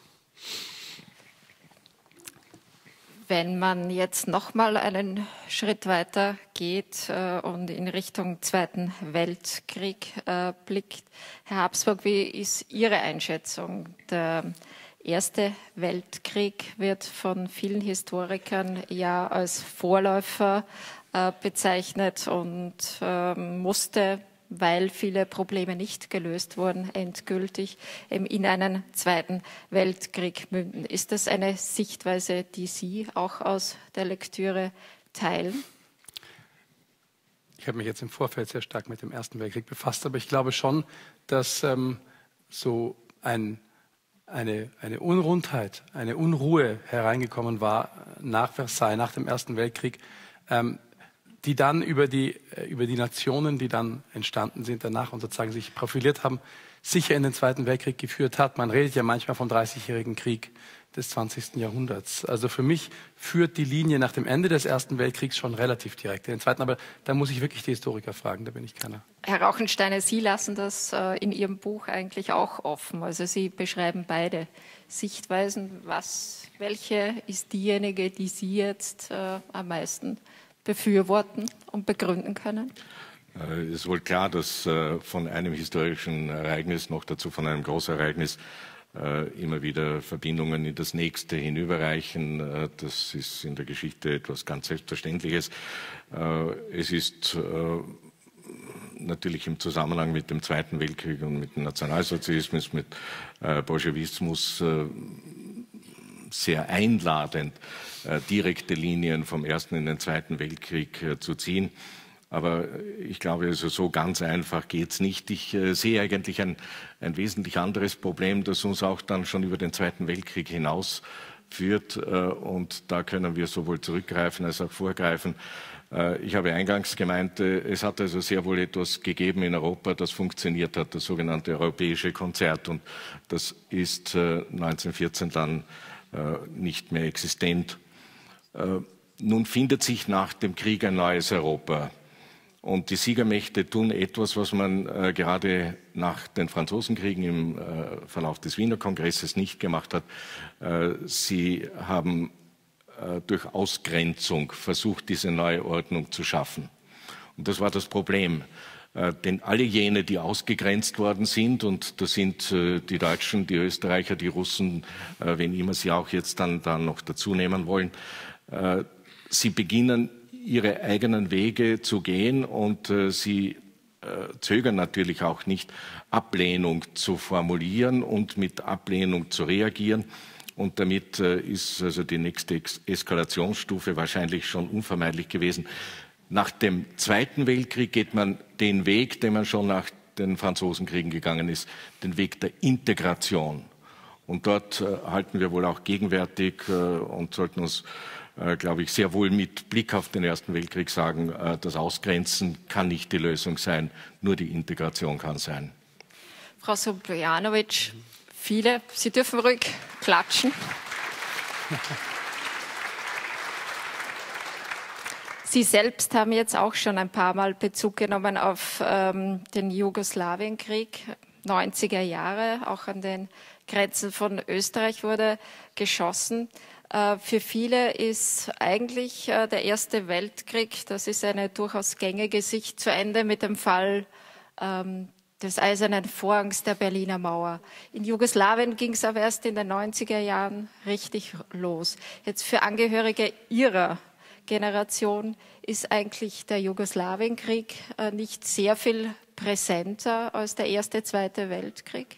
Speaker 1: Wenn man jetzt nochmal einen Schritt weiter geht und in Richtung Zweiten Weltkrieg blickt, Herr Habsburg, wie ist Ihre Einschätzung? Der Erste Weltkrieg wird von vielen Historikern ja als Vorläufer bezeichnet und musste, weil viele Probleme nicht gelöst wurden, endgültig in einen Zweiten Weltkrieg münden. Ist das eine Sichtweise, die Sie auch aus der Lektüre teilen?
Speaker 2: Ich habe mich jetzt im Vorfeld sehr stark mit dem Ersten Weltkrieg befasst, aber ich glaube schon, dass so eine Unrundheit, eine Unruhe hereingekommen war nach Versailles, nach dem Ersten Weltkrieg, die dann über die Nationen, die dann entstanden sind danach und sozusagen sich profiliert haben, sicher in den Zweiten Weltkrieg geführt hat. Man redet ja manchmal vom 30-jährigen Krieg des 20. Jahrhunderts. Also für mich führt die Linie nach dem Ende des Ersten Weltkriegs schon relativ direkt in den Zweiten, aber da muss ich wirklich die Historiker fragen, da bin ich keiner.
Speaker 1: Herr Rauchensteiner, Sie lassen das in Ihrem Buch eigentlich auch offen. Also Sie beschreiben beide Sichtweisen. Welche ist diejenige, die Sie jetzt am meisten befürworten und begründen können?
Speaker 3: Es ist wohl klar, dass von einem historischen Ereignis, noch dazu von einem Großereignis, immer wieder Verbindungen in das Nächste hinüberreichen. Das ist in der Geschichte etwas ganz Selbstverständliches. Es ist natürlich im Zusammenhang mit dem Zweiten Weltkrieg und mit dem Nationalsozialismus, mit Bolschewismus sehr einladend, direkte Linien vom Ersten in den Zweiten Weltkrieg zu ziehen. Aber ich glaube, also so ganz einfach geht's nicht. Ich sehe eigentlich ein wesentlich anderes Problem, das uns auch dann schon über den Zweiten Weltkrieg hinaus führt. Und da können wir sowohl zurückgreifen als auch vorgreifen. Ich habe eingangs gemeint, es hat also sehr wohl etwas gegeben in Europa, das funktioniert hat, das sogenannte europäische Konzert. Und das ist 1914 dann nicht mehr existent. Nun findet sich nach dem Krieg ein neues Europa. Und die Siegermächte tun etwas, was man gerade nach den Franzosenkriegen im Verlauf des Wiener Kongresses nicht gemacht hat. Sie haben durch Ausgrenzung versucht, diese neue Ordnung zu schaffen. Und das war das Problem. Denn alle jene, die ausgegrenzt worden sind, und das sind die Deutschen, die Österreicher, die Russen, wen immer sie auch jetzt dann noch dazu nehmen wollen, sie beginnen ihre eigenen Wege zu gehen und sie zögern natürlich auch nicht, Ablehnung zu formulieren und mit Ablehnung zu reagieren. Und damit ist also die nächste Eskalationsstufe wahrscheinlich schon unvermeidlich gewesen. Nach dem Zweiten Weltkrieg geht man den Weg, den man schon nach den Franzosenkriegen gegangen ist, den Weg der Integration. Und dort halten wir wohl auch gegenwärtig und sollten uns, glaube ich, sehr wohl mit Blick auf den Ersten Weltkrieg sagen, das Ausgrenzen kann nicht die Lösung sein, nur die Integration kann sein.
Speaker 1: Frau Srbljanović, Sie dürfen ruhig klatschen. Sie selbst haben jetzt auch schon ein paar Mal Bezug genommen auf den Jugoslawienkrieg, 90er Jahre, auch an den Grenzen von Österreich wurde geschossen. Für viele ist eigentlich der Erste Weltkrieg, das ist eine durchaus gängige Sicht, zu Ende mit dem Fall des Eisernen Vorhangs der Berliner Mauer. In Jugoslawien ging es aber erst in den 90er Jahren richtig los. Jetzt für Angehörige Ihrer Generation ist eigentlich der Jugoslawienkrieg nicht sehr viel präsenter als der Erste, Zweite Weltkrieg?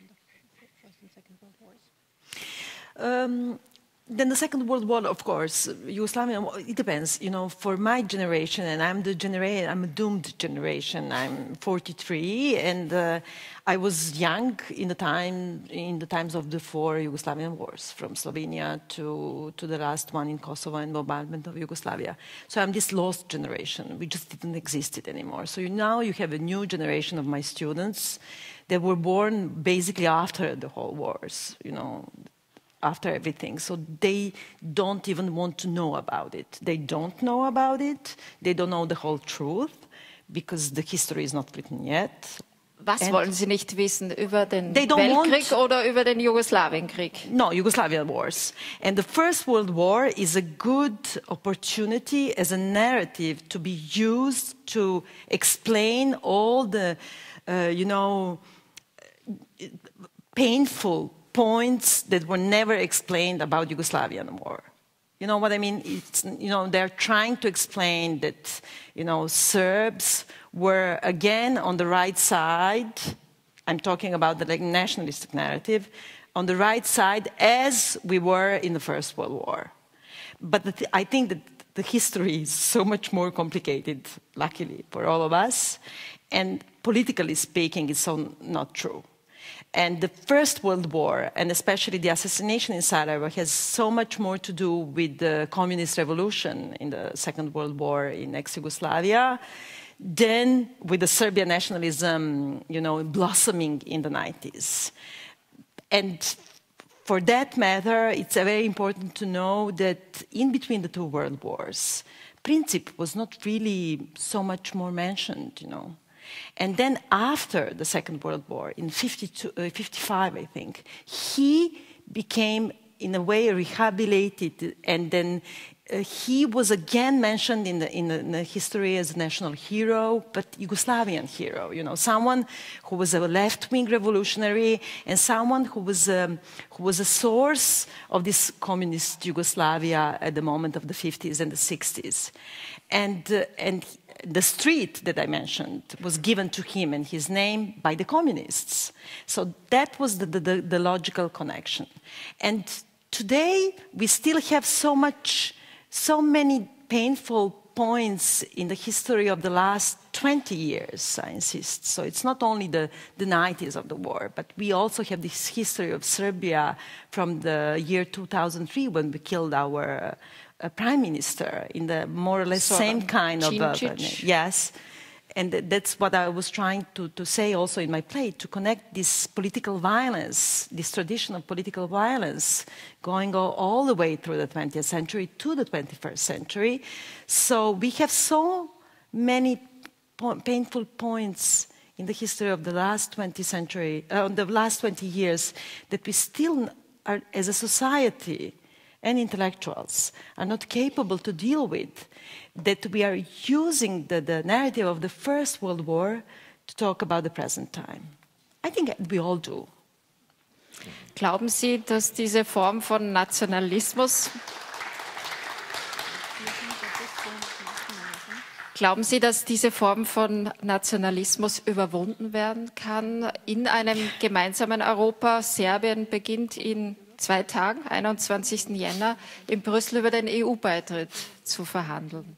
Speaker 5: Then the Second World War, of course, Yugoslavia, it depends. You know, for my generation, and I'm a doomed generation. I'm 43, and I was young in the times of the 4 Yugoslavian wars, from Slovenia to the last one in Kosovo and bombardment of Yugoslavia. So I'm this lost generation. We just didn't exist anymore. So now you have a new generation of my students that were born basically after the whole wars, you know, after everything. So they don't even want to know about it. They don't know about it. They don't know the whole truth because the history is not written yet.
Speaker 1: Was wollen Sie nicht wissen? Über den Weltkrieg oder über den Jugoslawienkrieg?
Speaker 5: No, Yugoslavian wars. And the First World War is a good opportunity as a narrative to be used to explain all the, you know, painful points that were never explained about Yugoslavian war. You know what I mean? It's, you know, they're trying to explain that, you know, Serbs were again on the right side. I'm talking about the nationalistic narrative, on the right side as we were in the First World War. But I think that the history is so much more complicated, luckily for all of us, and politically speaking, it's so not true. And the First World War, and especially the assassination in Sarajevo, has so much more to do with the communist revolution in the Second World War in ex-Yugoslavia than with the Serbian nationalism, you know, blossoming in the 90s. And for that matter, it's very important to know that in between the 2 world wars, Princip was not really so much more mentioned, you know. And then after the Second World War, in 55, I think, he became, in a way, rehabilitated and then he was again mentioned in the history as a national hero, but Yugoslavian hero. You know, someone who was a left-wing revolutionary and someone who was a source of this communist Yugoslavia at the moment of the 50s and the 60s, and the street that I mentioned was given to him and his name by the communists. So that was the logical connection. And today we still have so many painful points in the history of the last 20 years, I insist. So it's not only the 90s of the war, but we also have this history of Serbia from the year 2003 when we killed our prime minister in the more or less same kind of... yes. And that's what I was trying to say also in my play, to connect this political violence, this tradition of political violence, going all the way through the 20th century to the 21st century. So we have so many painful points in the history of the last 20 years, that we still are, as a society and intellectuals, are not capable to deal with, that we are using the narrative of the First World War to talk about the present time. I think we all do.
Speaker 1: Glauben Sie, dass diese Form von Nationalismus... Glauben Sie, dass diese Form von Nationalismus überwunden werden kann in einem gemeinsamen Europa? Serbien beginnt in 2 Tagen, 21. Jänner, in Brüssel über den EU-Beitritt zu verhandeln.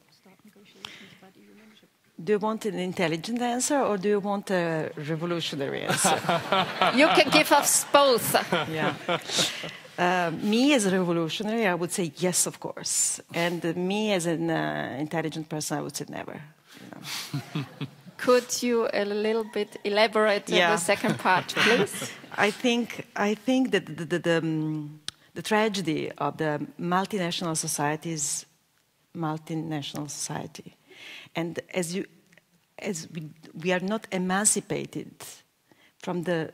Speaker 5: Do you want an intelligent answer or do you want a revolutionary answer?
Speaker 1: You can give us both.
Speaker 5: Yeah. Me as a revolutionary, I would say yes, of course. And me as an intelligent person, I would say never. You know.
Speaker 1: Could you a little bit elaborate on the second part, please?
Speaker 5: I think that the tragedy of the multinational society is multinational society. And as we are not emancipated from the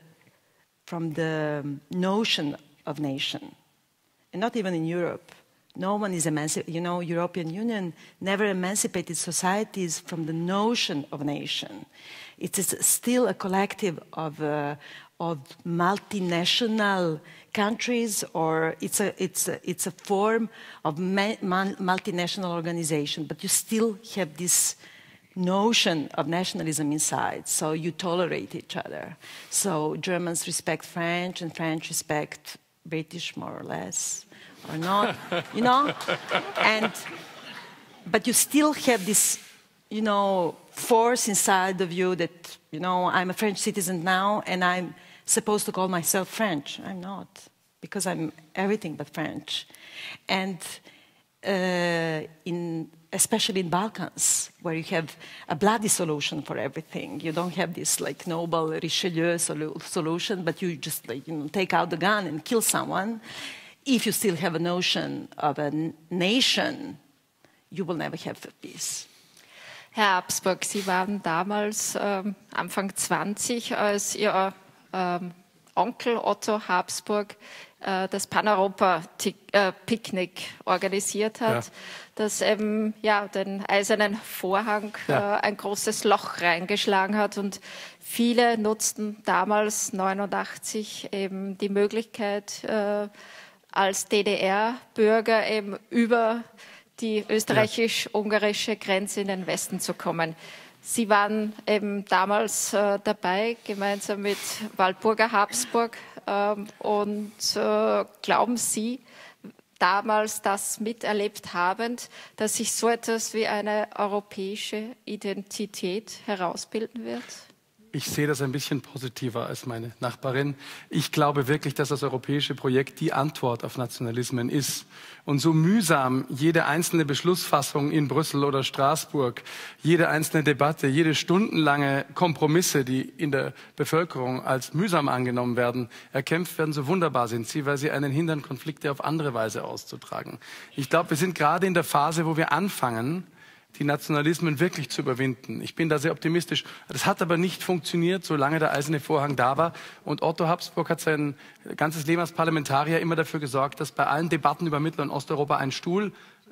Speaker 5: notion of nation, and not even in Europe. No one is emancipated. You know, European Union never emancipated societies from the notion of nation. It is still a collective of multinational countries, or it's a form of multinational organization. But you still have this notion of nationalism inside, so you tolerate each other. So Germans respect French, and French respect British, more or less, or not, you know? But you still have this, you know, force inside of you that, you know, I'm a French citizen now, and I'm supposed to call myself French. I'm not, because I'm everything but French. And especially in Balkans, where you have a bloody solution for everything. You don't have this like noble Richelieu solution, but you just like, you know, take out the gun and kill someone. If you still have a notion of a nation, you will never have peace.
Speaker 1: Herr Habsburg, Sie waren damals Anfang 20, als Ihr Onkel Otto Habsburg das Paneuropa-Picknick organisiert hat, das eben den eisernen Vorhang ein großes Loch reingeschlagen hat. Und viele nutzten damals, 89, eben die Möglichkeit, als DDR-Bürger eben über die österreichisch-ungarische Grenze in den Westen zu kommen. Sie waren eben damals dabei, gemeinsam mit Walpurga Habsburg. Und glauben Sie, damals das miterlebt habend, dass sich so etwas wie eine europäische Identität herausbilden wird?
Speaker 2: Ich sehe das ein bisschen positiver als meine Nachbarin. Ich glaube wirklich, dass das europäische Projekt die Antwort auf Nationalismen ist. Und so mühsam jede einzelne Beschlussfassung in Brüssel oder Straßburg, jede einzelne Debatte, jede stundenlange Kompromisse, die in der Bevölkerung als mühsam angenommen werden, erkämpft werden, so wunderbar sind sie, weil sie einen hindern, Konflikte auf andere Weise auszutragen. Ich glaube, wir sind gerade in der Phase, wo wir anfangen, die Nationalismen wirklich zu überwinden. Ich bin da sehr optimistisch. Das hat aber nicht funktioniert, solange der eiserne Vorhang da war. Und Otto Habsburg hat sein ganzes Leben als Parlamentarier immer dafür gesorgt, dass bei allen Debatten über Mittel- und Osteuropa ein Stuhl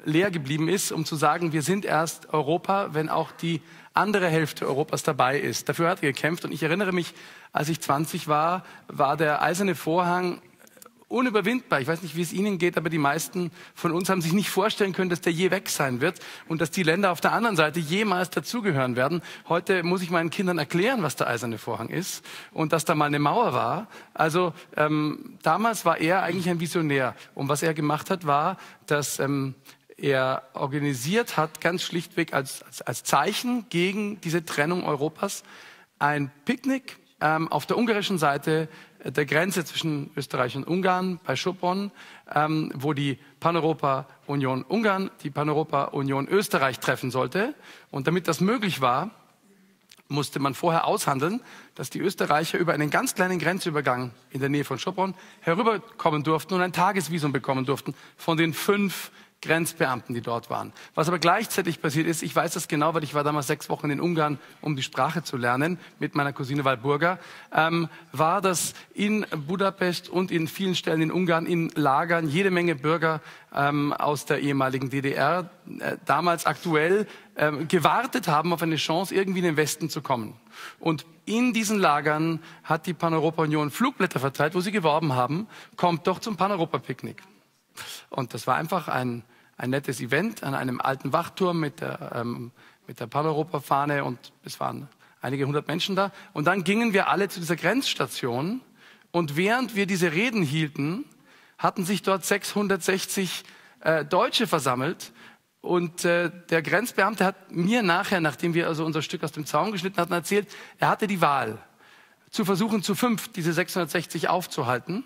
Speaker 2: leer geblieben ist, um zu sagen, wir sind erst Europa, wenn auch die andere Hälfte Europas dabei ist. Dafür hat er gekämpft und ich erinnere mich, als ich 20 war, war der eiserne Vorhang unüberwindbar. Ich weiß nicht, wie es Ihnen geht, aber die meisten von uns haben sich nicht vorstellen können, dass der je weg sein wird und dass die Länder auf der anderen Seite jemals dazugehören werden. Heute muss ich meinen Kindern erklären, was der eiserne Vorhang ist und dass da mal eine Mauer war. Also damals war er eigentlich ein Visionär. Und was er gemacht hat, war, dass er organisiert hat, ganz schlichtweg als Zeichen gegen diese Trennung Europas, ein Picknick auf der ungarischen Seite der Grenze zwischen Österreich und Ungarn bei Sopron, wo die Pan-Europa-Union Ungarn, die Pan-Europa-Union Österreich treffen sollte. Und damit das möglich war, musste man vorher aushandeln, dass die Österreicher über einen ganz kleinen Grenzübergang in der Nähe von Sopron herüberkommen durften und ein Tagesvisum bekommen durften von den 5 Grenzbeamten, die dort waren. Was aber gleichzeitig passiert ist, ich weiß das genau, weil ich war damals 6 Wochen in Ungarn, um die Sprache zu lernen, mit meiner Cousine Walburga, war, dass in Budapest und in vielen Stellen in Ungarn in Lagern jede Menge Bürger aus der ehemaligen DDR damals aktuell gewartet haben auf eine Chance, irgendwie in den Westen zu kommen. Und in diesen Lagern hat die Pan-Europa-Union Flugblätter verteilt, wo sie geworben haben, kommt doch zum Pan-Europa-Picknick. Und das war einfach ein nettes Event an einem alten Wachturm mit der Pan-Europa-Fahne und es waren einige 100 Menschen da. Und dann gingen wir alle zu dieser Grenzstation und während wir diese Reden hielten, hatten sich dort 660 Deutsche versammelt. Und der Grenzbeamte hat mir nachher, nachdem wir also unser Stück aus dem Zaun geschnitten hatten, erzählt, er hatte die Wahl, zu versuchen, zu 5 diese 660 aufzuhalten,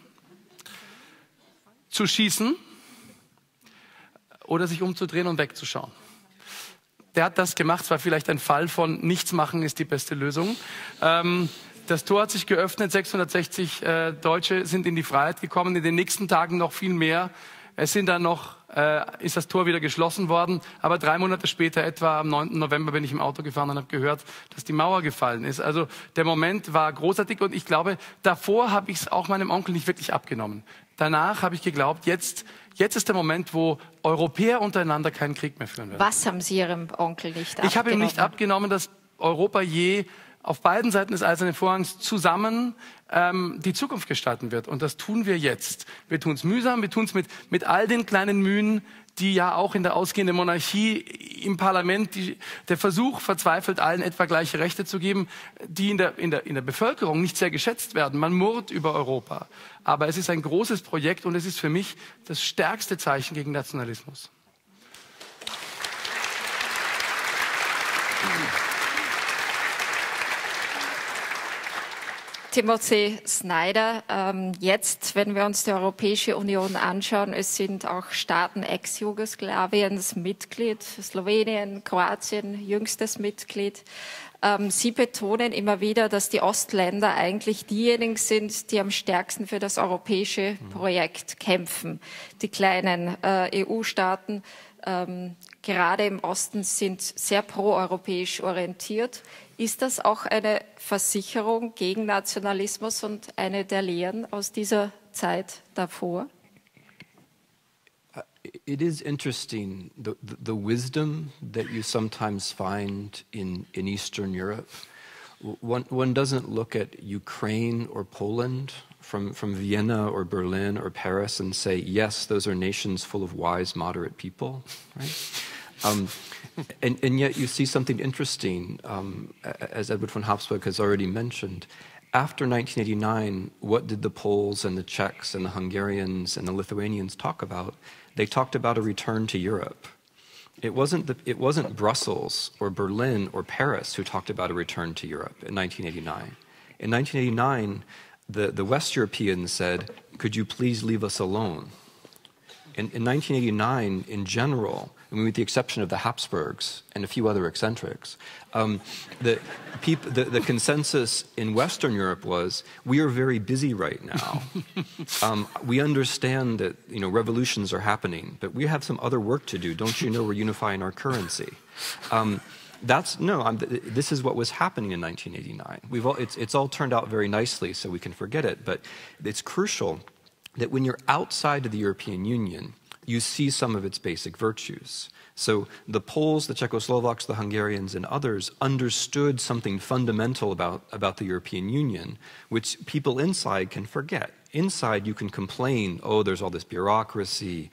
Speaker 2: zu schießen oder sich umzudrehen und wegzuschauen. Der hat das gemacht, es war vielleicht ein Fall von nichts machen ist die beste Lösung. Das Tor hat sich geöffnet, 660 Deutsche sind in die Freiheit gekommen, in den nächsten Tagen noch viel mehr. Es sind dann noch, ist das Tor wieder geschlossen worden, aber 3 Monate später, etwa am 9. November, bin ich im Auto gefahren und habe gehört, dass die Mauer gefallen ist. Also der Moment war großartig und ich glaube, davor habe ich es auch meinem Onkel nicht wirklich abgenommen. Danach habe ich geglaubt, jetzt ist der Moment, wo Europäer untereinander keinen Krieg mehr führen werden.
Speaker 1: Was haben Sie Ihrem Onkel nicht abgenommen?
Speaker 2: Ich habe ihm nicht abgenommen, dass Europa je auf beiden Seiten des Eisernen Vorhangs zusammen die Zukunft gestalten wird. Und das tun wir jetzt. Wir tun es mühsam, wir tun es mit all den kleinen Mühen, die ja auch in der ausgehenden Monarchie im Parlament, der Versuch verzweifelt, allen etwa gleiche Rechte zu geben, die in der Bevölkerung nicht sehr geschätzt werden. Man murrt über Europa. Aber es ist ein großes Projekt und es ist für mich das stärkste Zeichen gegen Nationalismus.
Speaker 1: Timothy Snyder, jetzt, wenn wir uns die Europäische Union anschauen, es sind auch Staaten Ex-Jugoslawiens Mitglied, Slowenien, Kroatien, jüngstes Mitglied. Sie betonen immer wieder, dass die Ostländer eigentlich diejenigen sind, die am stärksten für das europäische Projekt kämpfen. Die kleinen EU-Staaten, gerade im Osten, sind sehr proeuropäisch orientiert. Ist das auch eine Versicherung gegen Nationalismus und eine der Lehren aus dieser Zeit davor?
Speaker 4: It is interesting, the wisdom that you sometimes find in Eastern Europe. One doesn't look at Ukraine or Poland from Vienna or Berlin or Paris and say, yes, those are nations full of wise, moderate people, right? And yet you see something interesting, as Edward von Habsburg has already mentioned. After 1989, what did the Poles and the Czechs and the Hungarians and the Lithuanians talk about? They talked about a return to Europe. It wasn't Brussels or Berlin or Paris who talked about a return to Europe in 1989. In 1989, the West Europeans said, could you please leave us alone? In 1989, in general, I mean, with the exception of the Habsburgs and a few other eccentrics, the consensus in Western Europe was, we are very busy right now. We understand that revolutions are happening, but we have some other work to do. Don't you know we're unifying our currency? This is what was happening in 1989. It's all turned out very nicely, so we can forget it. But it's crucial that when you're outside of the European Union, you see some of its basic virtues. So the Poles, the Czechoslovaks, the Hungarians, and others understood something fundamental about the European Union, which people inside can forget. Inside, you can complain, oh, there's all this bureaucracy,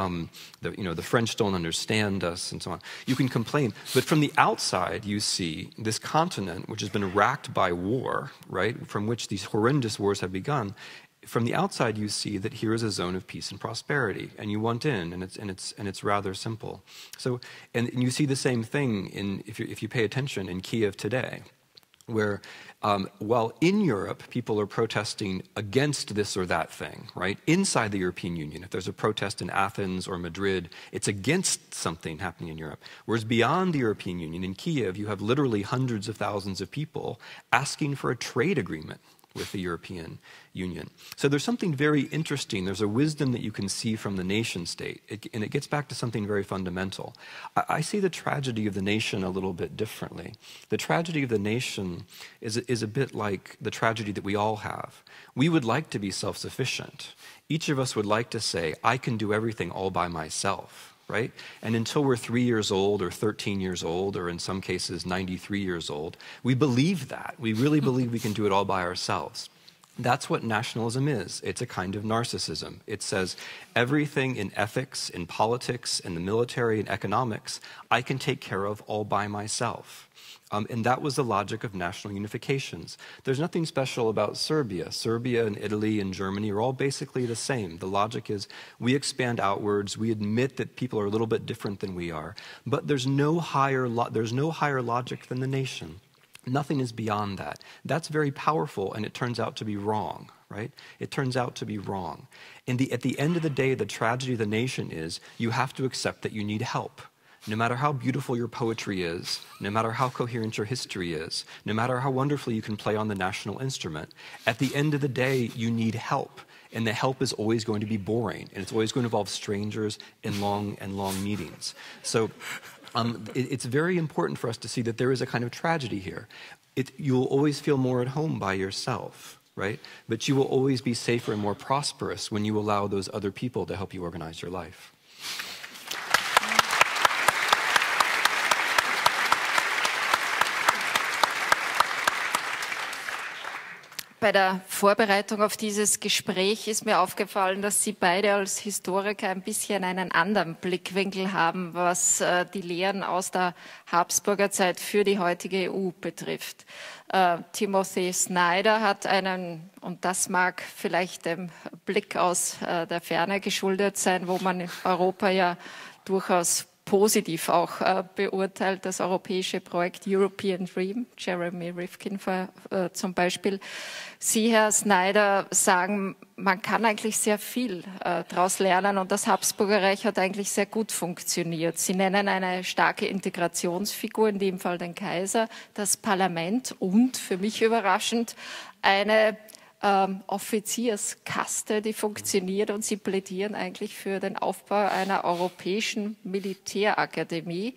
Speaker 4: the French don't understand us, and so on. You can complain, but from the outside, you see this continent, which has been racked by war, right, from which these horrendous wars have begun. From the outside, you see that here is a zone of peace and prosperity, and you want in, and it's rather simple. So, and you see the same thing if you pay attention in Kiev today, where while in Europe people are protesting against this or that thing, right? Inside the European Union, if there's a protest in Athens or Madrid, it's against something happening in Europe. Whereas beyond the European Union, in Kiev, you have literally hundreds of thousands of people asking for a trade agreement with the European Union. So there's something very interesting. There's a wisdom that you can see from the nation state, and it gets back to something very fundamental. I see the tragedy of the nation a little bit differently. The tragedy of the nation is a bit like the tragedy that we all have. We would like to be self-sufficient. Each of us would like to say, I can do everything all by myself. Right? And until we're 3 years old or 13 years old, or in some cases 93 years old, we believe that. We really believe we can do it all by ourselves. That's what nationalism is. It's a kind of narcissism. It says everything in ethics, in politics, in the military, in economics, I can take care of all by myself. And that was the logic of national unifications. There's nothing special about Serbia. Serbia and Italy and Germany are all basically the same. The logic is we expand outwards, we admit that people are a little bit different than we are, but there's no higher logic than the nation. Nothing is beyond that. That's very powerful, and it turns out to be wrong, right? It turns out to be wrong. And at the end of the day, the tragedy of the nation is you have to accept that you need help. No matter how beautiful your poetry is, no matter how coherent your history is, no matter how wonderfully you can play on the national instrument, at the end of the day, you need help. And the help is always going to be boring, and it's always going to involve strangers and long meetings. So it's very important for us to see that there is a kind of tragedy here. You'll always feel more at home by yourself, right? But you will always be safer and more prosperous when you allow those other people to help you organize your life.
Speaker 1: Bei der Vorbereitung auf dieses Gespräch ist mir aufgefallen, dass Sie beide als Historiker ein bisschen einen anderen Blickwinkel haben, was die Lehren aus der Habsburger Zeit für die heutige EU betrifft. Timothy Snyder hat einen, und das mag vielleicht dem Blick aus der Ferne geschuldet sein, wo man in Europa ja durchaus positiv auch beurteilt, das europäische Projekt European Dream, Jeremy Rifkin zum Beispiel. Sie, Herr Snyder, sagen, man kann eigentlich sehr viel daraus lernen und das Habsburger Reich hat eigentlich sehr gut funktioniert. Sie nennen eine starke Integrationsfigur, in dem Fall den Kaiser, das Parlament und, für mich überraschend, eine Offizierskaste, die funktioniert, und Sie plädieren eigentlich für den Aufbau einer europäischen Militärakademie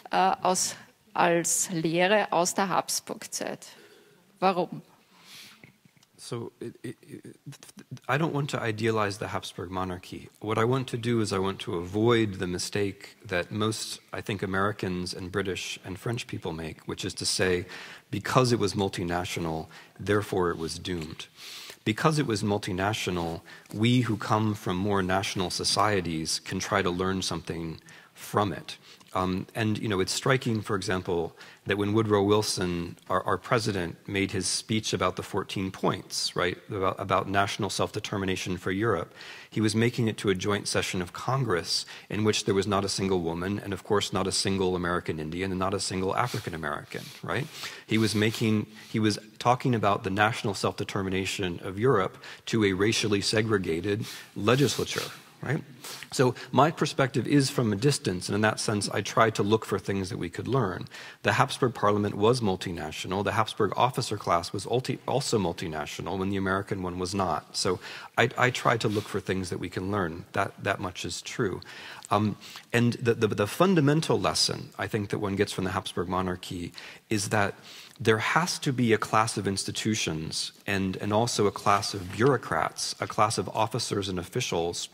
Speaker 1: als Lehre aus der Habsburgzeit. Warum?
Speaker 4: So I don't want to idealize the Habsburg monarchy. What I want to do is I want to avoid the mistake that most, I think, Americans and British and French people make, which is to say, because it was multinational, therefore it was doomed. Because it was multinational, we who come from more national societies can try to learn something from it. And, you know, it's striking, for example, that when Woodrow Wilson, our president, made his speech about the 14 points, right, about national self-determination for Europe, he was making it to a joint session of Congress in which there was not a single woman and, of course, not a single American Indian and not a single African American, right? He was talking about the national self-determination of Europe to a racially segregated legislature. Right? So my perspective is from a distance, and in that sense, I tried to look for things that we could learn. The Habsburg Parliament was multinational. The Habsburg officer class was also multinational when the American one was not. So I tried to look for things that we can learn. That much is true. And the fundamental lesson, I think, that one gets from the Habsburg monarchy is that there has to be a class of institutions and also a class of bureaucrats, a class of officers and officials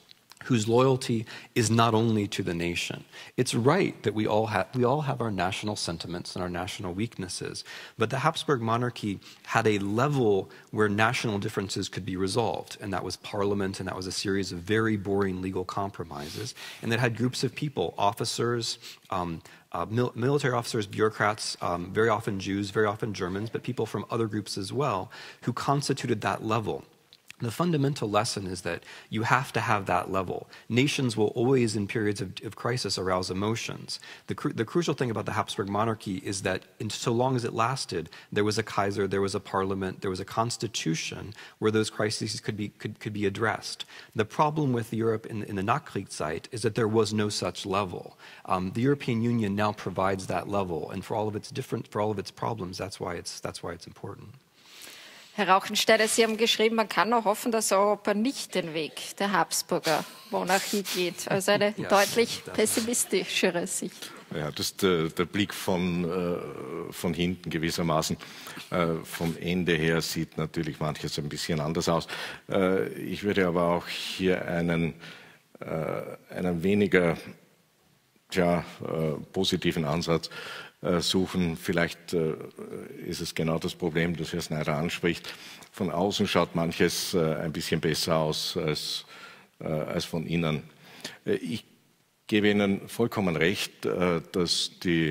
Speaker 4: whose loyalty is not only to the nation. It's right that we all have our national sentiments and our national weaknesses, but the Habsburg monarchy had a level where national differences could be resolved, and that was parliament, and that was a series of very boring legal compromises, and that had groups of people, officers, military officers, bureaucrats, very often Jews, very often Germans, but people from other groups as well, who constituted that level. The fundamental lesson is that you have to have that level. Nations will always, in periods of crisis, arouse emotions. The crucial thing about the Habsburg monarchy is that so long as it lasted, there was a Kaiser, there was a parliament, there was a constitution where those crises could be addressed. The problem with Europe in the Nachkriegszeit is that there was no such level. The European Union now provides that level, and for all of its problems, that's why it's important.
Speaker 1: Herr Rauchensteiner, Sie haben geschrieben, man kann nur hoffen, dass Europa nicht den Weg der Habsburger Monarchie geht. Also eine deutlich pessimistischere Sicht.
Speaker 3: Ja, das ist der Blick von hinten gewissermaßen. Vom Ende her sieht natürlich manches ein bisschen anders aus. Ich würde aber auch hier einen weniger positiven Ansatz suchen. Vielleicht ist es genau das Problem, das Herr Snyder anspricht. Von außen schaut manches ein bisschen besser aus als von innen. Ich gebe Ihnen vollkommen recht, dass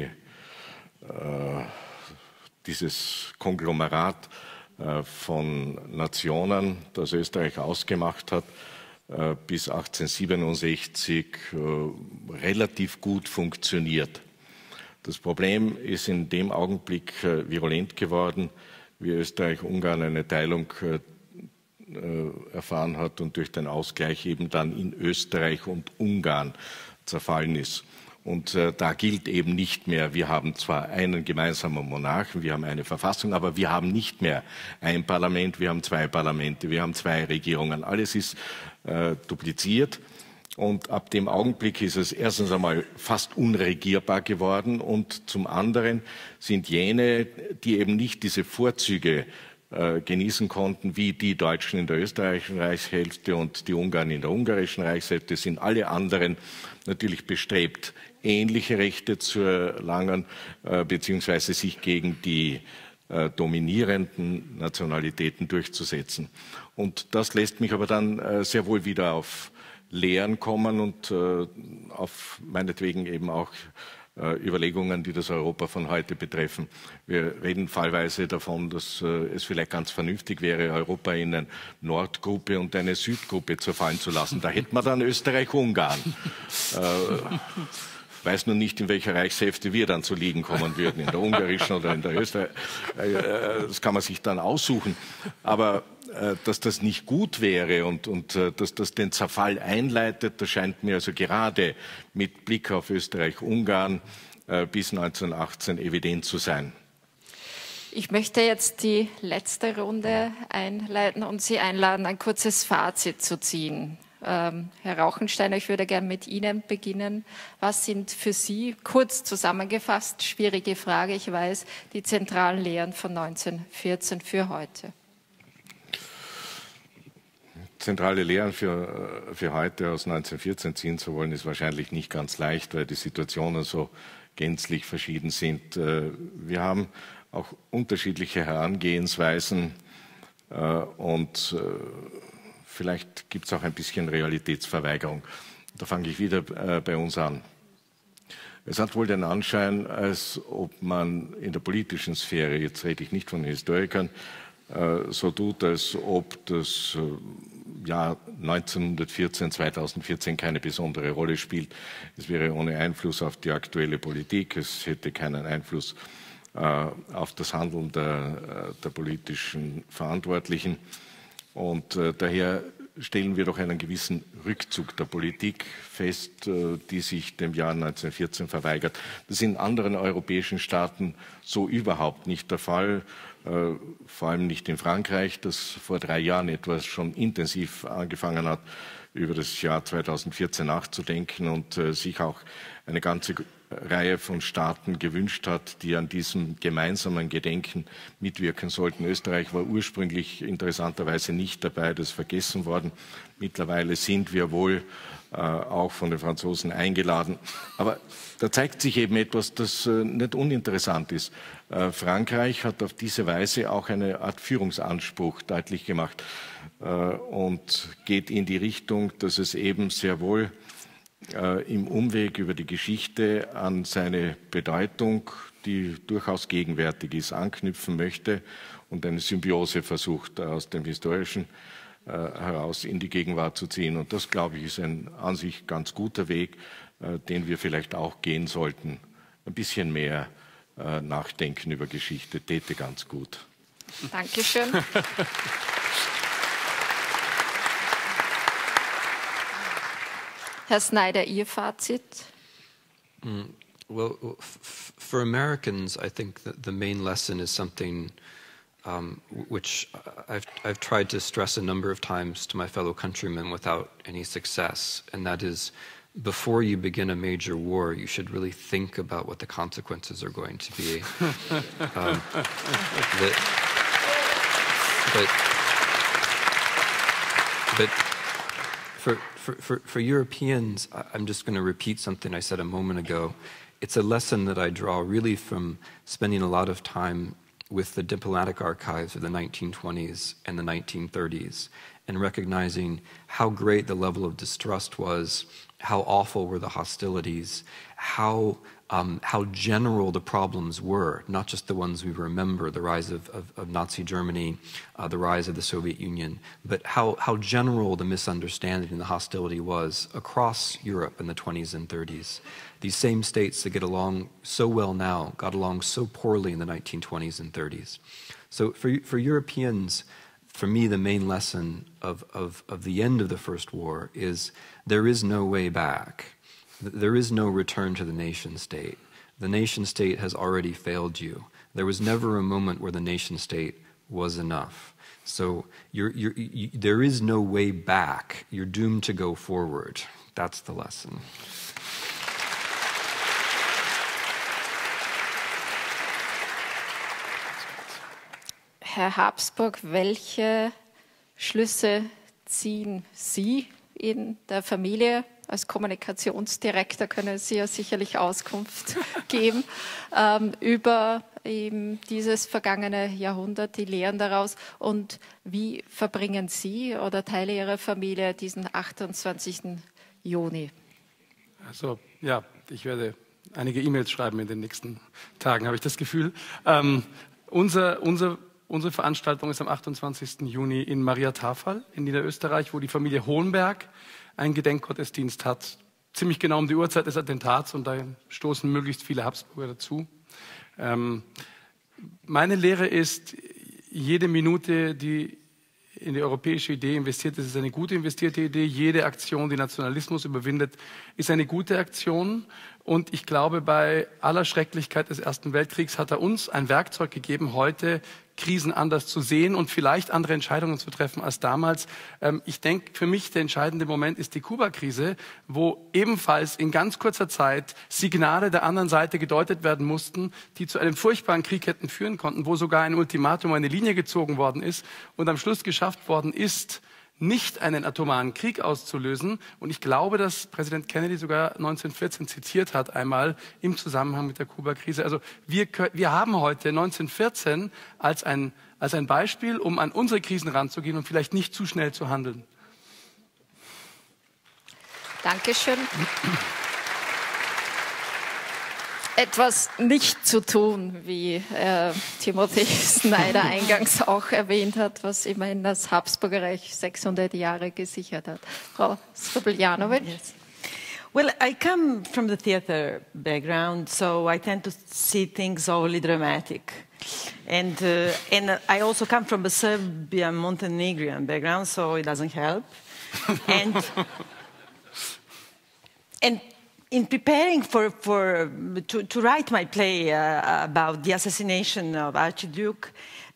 Speaker 3: dieses Konglomerat von Nationen, das Österreich ausgemacht hat, bis 1867 relativ gut funktioniert. Das Problem ist in dem Augenblick virulent geworden, wie Österreich-Ungarn eine Teilung erfahren hat und durch den Ausgleich eben dann in Österreich und Ungarn zerfallen ist. Und da gilt eben nicht mehr, wir haben zwar einen gemeinsamen Monarchen, wir haben eine Verfassung, aber wir haben nicht mehr ein Parlament, wir haben zwei Parlamente, wir haben zwei Regierungen. Alles ist dupliziert. Und ab dem Augenblick ist es erstens einmal fast unregierbar geworden und zum anderen sind jene, die eben nicht diese Vorzüge genießen konnten, wie die Deutschen in der österreichischen Reichshälfte und die Ungarn in der ungarischen Reichshälfte, sind alle anderen natürlich bestrebt, ähnliche Rechte zu erlangen, beziehungsweise sich gegen die dominierenden Nationalitäten durchzusetzen. Und das lässt mich aber dann sehr wohl wieder auf Lehren kommen und auf meinetwegen eben auch Überlegungen, die das Europa von heute betreffen. Wir reden fallweise davon, dass es vielleicht ganz vernünftig wäre, Europa in eine Nordgruppe und eine Südgruppe zerfallen zu lassen. Da hätten wir dann Österreich-Ungarn. Weiß nun nicht, in welcher Reichshälfte wir dann zu liegen kommen würden, in der ungarischen oder in der österreichischen. Das kann man sich dann aussuchen. Aber dass das nicht gut wäre und dass das den Zerfall einleitet, das scheint mir also gerade mit Blick auf Österreich-Ungarn bis 1918 evident zu sein.
Speaker 1: Ich möchte jetzt die letzte Runde einleiten und Sie einladen, ein kurzes Fazit zu ziehen. Herr Rauchensteiner, ich würde gerne mit Ihnen beginnen. Was sind für Sie, kurz zusammengefasst, schwierige Frage, ich weiß, die zentralen Lehren von 1914 für heute?
Speaker 3: Zentrale Lehren für heute aus 1914 ziehen zu wollen, ist wahrscheinlich nicht ganz leicht, weil die Situationen so gänzlich verschieden sind. Wir haben auch unterschiedliche Herangehensweisen und vielleicht gibt es auch ein bisschen Realitätsverweigerung. Da fange ich wieder bei uns an. Es hat wohl den Anschein, als ob man in der politischen Sphäre, jetzt rede ich nicht von Historikern, so tut, als ob das Jahr 1914, 2014 keine besondere Rolle spielt. Es wäre ohne Einfluss auf die aktuelle Politik, es hätte keinen Einfluss auf das Handeln der politischen Verantwortlichen. Und daher stellen wir doch einen gewissen Rückzug der Politik fest, die sich dem Jahr 1914 verweigert. Das ist in anderen europäischen Staaten so überhaupt nicht der Fall, vor allem nicht in Frankreich, das vor 3 Jahren etwas schon intensiv angefangen hat, über das Jahr 2014 nachzudenken und sich auch eine ganze Reihe von Staaten gewünscht hat, die an diesem gemeinsamen Gedenken mitwirken sollten. Österreich war ursprünglich interessanterweise nicht dabei, das ist vergessen worden. Mittlerweile sind wir wohl auch von den Franzosen eingeladen. Aber da zeigt sich eben etwas, das nicht uninteressant ist. Frankreich hat auf diese Weise auch eine Art Führungsanspruch deutlich gemacht und geht in die Richtung, dass es eben sehr wohl im Umweg über die Geschichte an seine Bedeutung, die durchaus gegenwärtig ist, anknüpfen möchte und eine Symbiose versucht, aus dem Historischen heraus in die Gegenwart zu ziehen. Und das, glaube ich, ist ein an sich ganz guter Weg, den wir vielleicht auch gehen sollten. Ein bisschen mehr nachdenken über Geschichte täte ganz gut.
Speaker 1: Dankeschön. Herr Snyder, Ihr Fazit?
Speaker 4: Well, for Americans, I think that the main lesson is something which I've tried to stress a number of times to my fellow countrymen without any success, and that is, before you begin a major war, you should really think about what the consequences are going to be. But for Europeans, I'm just going to repeat something I said a moment ago. It's a lesson that I draw really from spending a lot of time with the diplomatic archives of the 1920s and the 1930s, and recognizing how great the level of distrust was, how awful were the hostilities, how general the problems were, not just the ones we remember, the rise of Nazi Germany, the rise of the Soviet Union, but how general the misunderstanding and the hostility was across Europe in the 20s and 30s. These same states that get along so well now got along so poorly in the 1920s and 30s. So for Europeans, for me, the main lesson of the end of the First War is there is no way back. There is no return to the nation state. The nation state has already failed you. There was never a moment where the nation state was enough. So there is no way back. You're doomed to go forward. That's the lesson.
Speaker 1: Herr Habsburg, welche Schlüsse ziehen Sie in der Familie? Als Kommunikationsdirektor können Sie ja sicherlich Auskunft geben über eben dieses vergangene Jahrhundert, die Lehren daraus. Und wie verbringen Sie oder Teile Ihrer Familie diesen 28. Juni?
Speaker 2: Also ja, ich werde einige E-Mails schreiben in den nächsten Tagen, habe ich das Gefühl. Unsere Veranstaltung ist am 28. Juni in Maria Tafal in Niederösterreich, wo die Familie Hohenberg einen Gedenkgottesdienst hat. Ziemlich genau um die Uhrzeit des Attentats und da stoßen möglichst viele Habsburger dazu. Meine Lehre ist, jede Minute, die in die europäische Idee investiert ist, ist eine gute investierte Idee. Jede Aktion, die Nationalismus überwindet, ist eine gute Aktion. Und ich glaube, bei aller Schrecklichkeit des Ersten Weltkriegs hat er uns ein Werkzeug gegeben, heute Krisen anders zu sehen und vielleicht andere Entscheidungen zu treffen als damals. Ich denke, für mich der entscheidende Moment ist die Kuba-Krise, wo ebenfalls in ganz kurzer Zeit Signale der anderen Seite gedeutet werden mussten, die zu einem furchtbaren Krieg hätten führen konnten, wo sogar ein Ultimatum, eine Linie gezogen worden ist und am Schluss geschafft worden ist, nicht einen atomaren Krieg auszulösen. Und ich glaube, dass Präsident Kennedy sogar 1914 zitiert hat, einmal im Zusammenhang mit der Kuba-Krise. Also wir haben heute 1914 als ein Beispiel, um an unsere Krisen ranzugehen und vielleicht nicht zu schnell zu handeln.
Speaker 1: Dankeschön. Etwas nicht zu tun, wie Timothy Snyder eingangs auch erwähnt hat, was immerhin das Habsburgerreich 600 Jahre gesichert hat. Frau Srbljanović.
Speaker 5: Yes. Well, I come from the theater background, so I tend to see things overly dramatic. And I also come from a Serbian-Montenegrin background, so it doesn't help. And in preparing to write my play about the assassination of Archduke,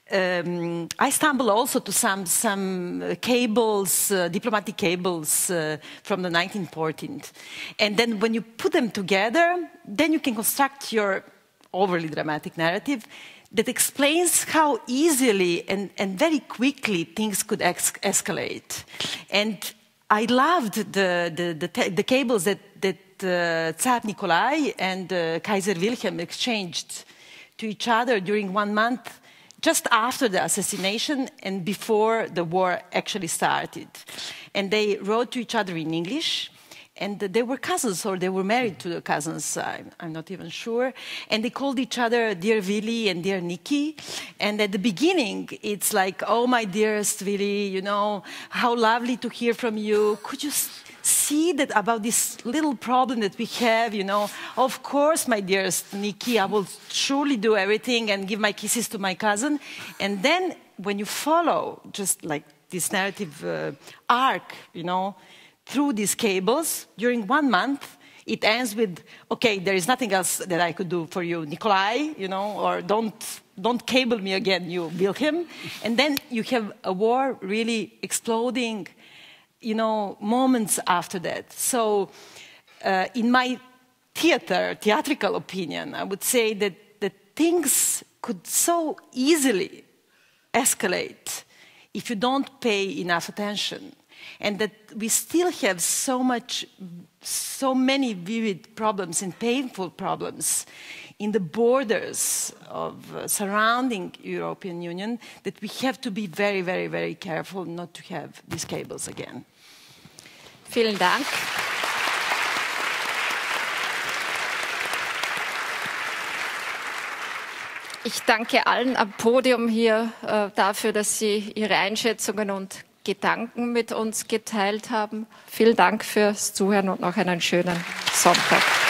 Speaker 5: I stumbled also to some cables, diplomatic cables from the 1914th. And then when you put them together, then you can construct your overly dramatic narrative that explains how easily and very quickly things could escalate. And I loved the cables that Tsar Nikolai and Kaiser Wilhelm exchanged to each other during 1 month, just after the assassination and before the war actually started. And they wrote to each other in English, and they were cousins, or they were married to the cousins, I'm not even sure. And they called each other Dear Willy and Dear Nikki. And at the beginning, it's like, oh, my dearest Willy, you know, how lovely to hear from you. Could you see that about this little problem that we have, you know? Of course, my dearest Nikki, I will surely do everything and give my kisses to my cousin. And then when you follow just like this narrative arc, you know, through these cables, during 1 month, it ends with, okay, there is nothing else that I could do for you, Nikolai, you know, or don't cable me again, you Wilhelm. And then you have a war really exploding, you know, moments after that. So in my theatrical opinion, I would say that things could so easily escalate if you don't pay enough attention. And that we still have so many vivid problems and painful problems in the borders of surrounding European Union, that we have to be very, very, very careful not to have these cables again.
Speaker 1: Vielen Dank. Ich danke allen am Podium hier dafür, dass Sie Ihre Einschätzungen und Gedanken mit uns geteilt haben. Vielen Dank fürs Zuhören und noch einen schönen Sonntag.